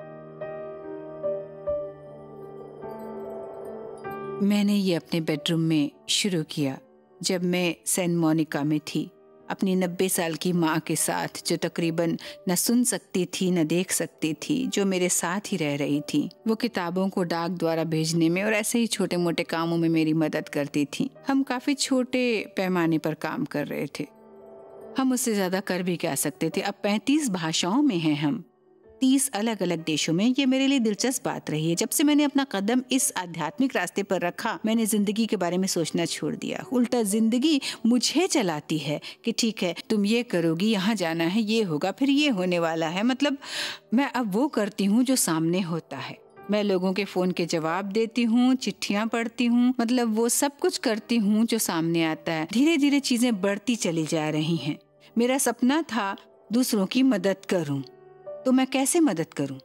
मैंने ये अपने बेडरूम में शुरू किया जब मैं सैन मोनिका में थी, अपनी 90 साल की माँ के साथ, जो तकरीबन न सुन सकती थी न देख सकती थी, जो मेरे साथ ही रह रही थी। वो किताबों को डाक द्वारा भेजने में और ऐसे ही छोटे मोटे कामों में मेरी मदद करती थी। हम काफी छोटे पैमाने पर काम कर रहे थे, हम उससे ज्यादा कर भी क्या सकते थे। अब 35 भाषाओं में हैं हम, 30 अलग अलग देशों में। ये मेरे लिए दिलचस्प बात रही है। जब से मैंने अपना कदम इस आध्यात्मिक रास्ते पर रखा, मैंने जिंदगी के बारे में सोचना छोड़ दिया। उल्टा जिंदगी मुझे चलाती है कि ठीक है तुम ये करोगी, यहाँ जाना है, ये होगा, फिर ये होने वाला है। मतलब मैं अब वो करती हूँ जो सामने होता है। मैं लोगों के फोन के जवाब देती हूँ, चिट्ठियाँ पढ़ती हूँ, मतलब वो सब कुछ करती हूँ जो सामने आता है। धीरे धीरे चीजें बढ़ती चली जा रही हैं। मेरा सपना था दूसरों की मदद करूं, तो मैं कैसे मदद करूं?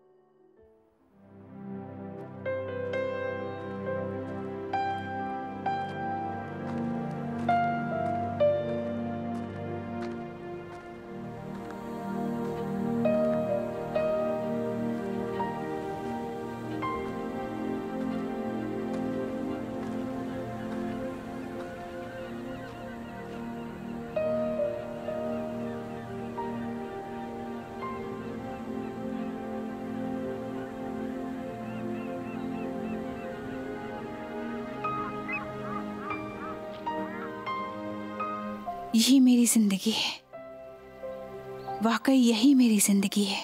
ये मेरी जिंदगी है, वाकई यही मेरी जिंदगी है।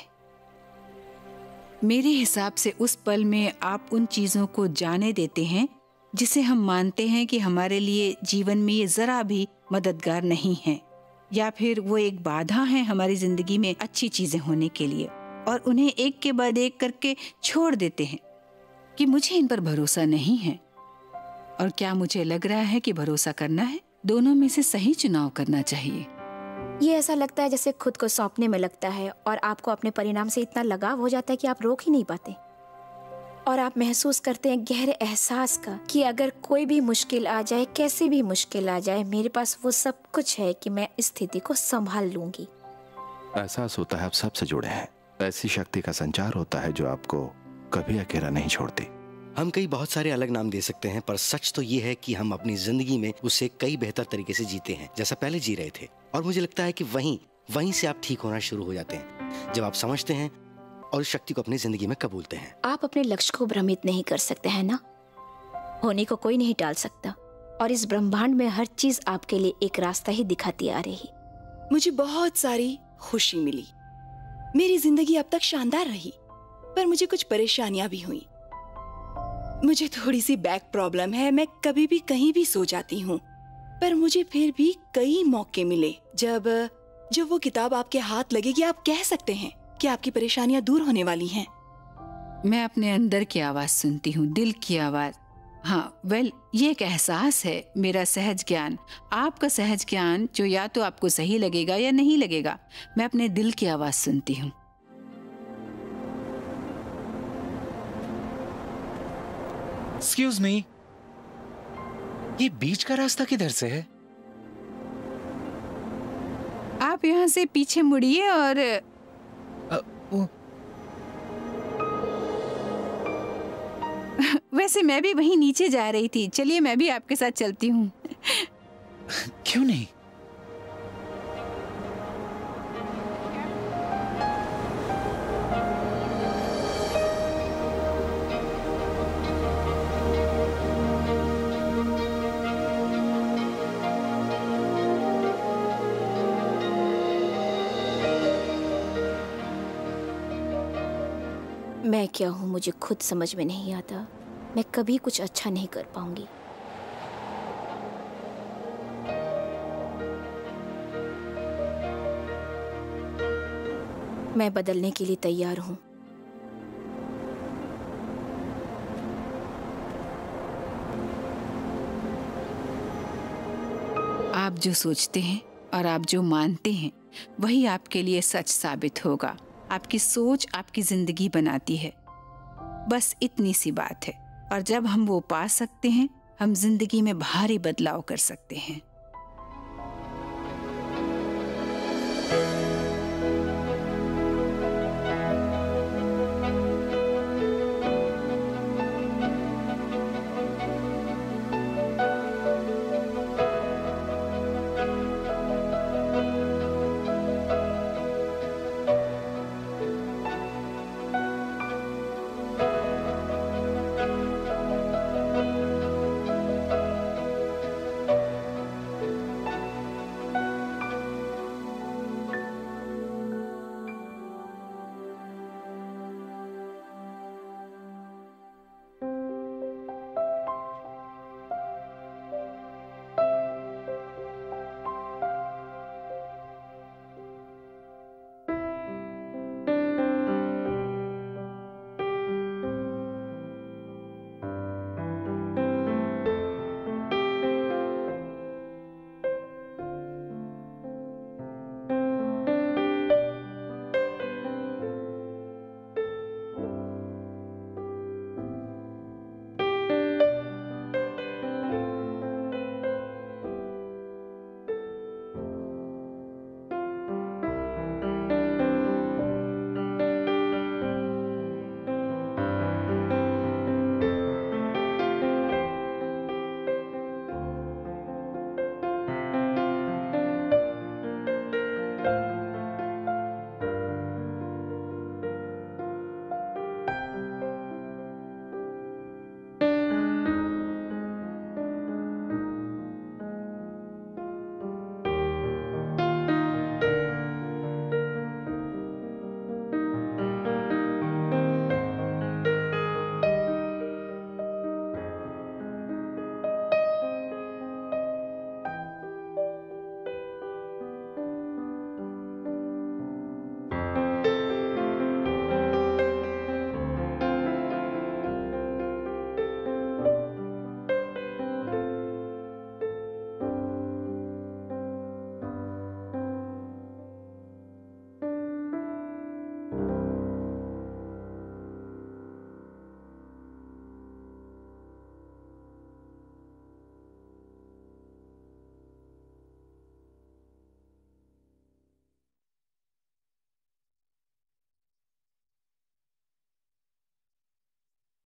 मेरे हिसाब से उस पल में आप उन चीजों को जाने देते हैं जिसे हम मानते हैं कि हमारे लिए जीवन में ये जरा भी मददगार नहीं है, या फिर वो एक बाधा है हमारी जिंदगी में अच्छी चीजें होने के लिए, और उन्हें एक के बाद एक करके छोड़ देते हैं कि मुझे इन पर भरोसा नहीं है। और क्या मुझे लग रहा है कि भरोसा करना है? दोनों में से सही चुनाव करना चाहिए। ये ऐसा लगता है जैसे खुद को सौंपने में लगता है और आपको अपने परिणाम से इतना लगाव हो जाता है कि आप रोक ही नहीं पाते, और आप महसूस करते हैं गहरे एहसास का कि अगर कोई भी मुश्किल आ जाए, कैसी भी मुश्किल आ जाए, मेरे पास वो सब कुछ है कि मैं इस स्थिति को संभाल लूंगी। एहसास होता है आप सबसे जुड़े हैं, ऐसी शक्ति का संचार होता है जो आपको कभी अकेला नहीं छोड़ती। हम कई बहुत सारे अलग नाम दे सकते हैं, पर सच तो ये है कि हम अपनी जिंदगी में उसे कई बेहतर तरीके से जीते हैं जैसा पहले जी रहे थे। और मुझे लगता है कि वहीं से आप ठीक होना शुरू हो जाते हैं जब आप समझते हैं और उस शक्ति को अपनी जिंदगी में कबूलते हैं। आप अपने लक्ष्य को भ्रमित नहीं कर सकते हैं ना, होने को कोई नहीं टाल सकता, और इस ब्रह्मांड में हर चीज आपके लिए एक रास्ता ही दिखाती आ रही। मुझे बहुत सारी खुशी मिली, मेरी जिंदगी अब तक शानदार रही, पर मुझे कुछ परेशानियां भी हुई। मुझे थोड़ी सी बैक प्रॉब्लम है, मैं कभी भी कहीं भी सो जाती हूँ, पर मुझे फिर भी कई मौके मिले जब वो किताब आपके हाथ लगेगी, आप कह सकते हैं कि आपकी परेशानियां दूर होने वाली हैं। मैं अपने अंदर की आवाज सुनती हूँ, दिल की आवाज। हाँ, ये एक एहसास है, मेरा सहज ज्ञान, आपका सहज ज्ञान, जो या तो आपको सही लगेगा या नहीं लगेगा। मैं अपने दिल की आवाज सुनती हूँ। एक्सक्यूज मी, ये बीच का रास्ता किधर से है? आप यहाँ से पीछे मुड़िए और वैसे मैं भी वहीं नीचे जा रही थी, चलिए मैं भी आपके साथ चलती हूँ। क्यों नहीं? मैं क्या हूँ मुझे खुद समझ में नहीं आता। मैं कभी कुछ अच्छा नहीं कर पाऊंगी। मैं बदलने के लिए तैयार हूँ। आप जो सोचते हैं और आप जो मानते हैं वही आपके लिए सच साबित होगा। आपकी सोच आपकी जिंदगी बनाती है, बस इतनी सी बात है। और जब हम वो पा सकते हैं, हम जिंदगी में भारी बदलाव कर सकते हैं।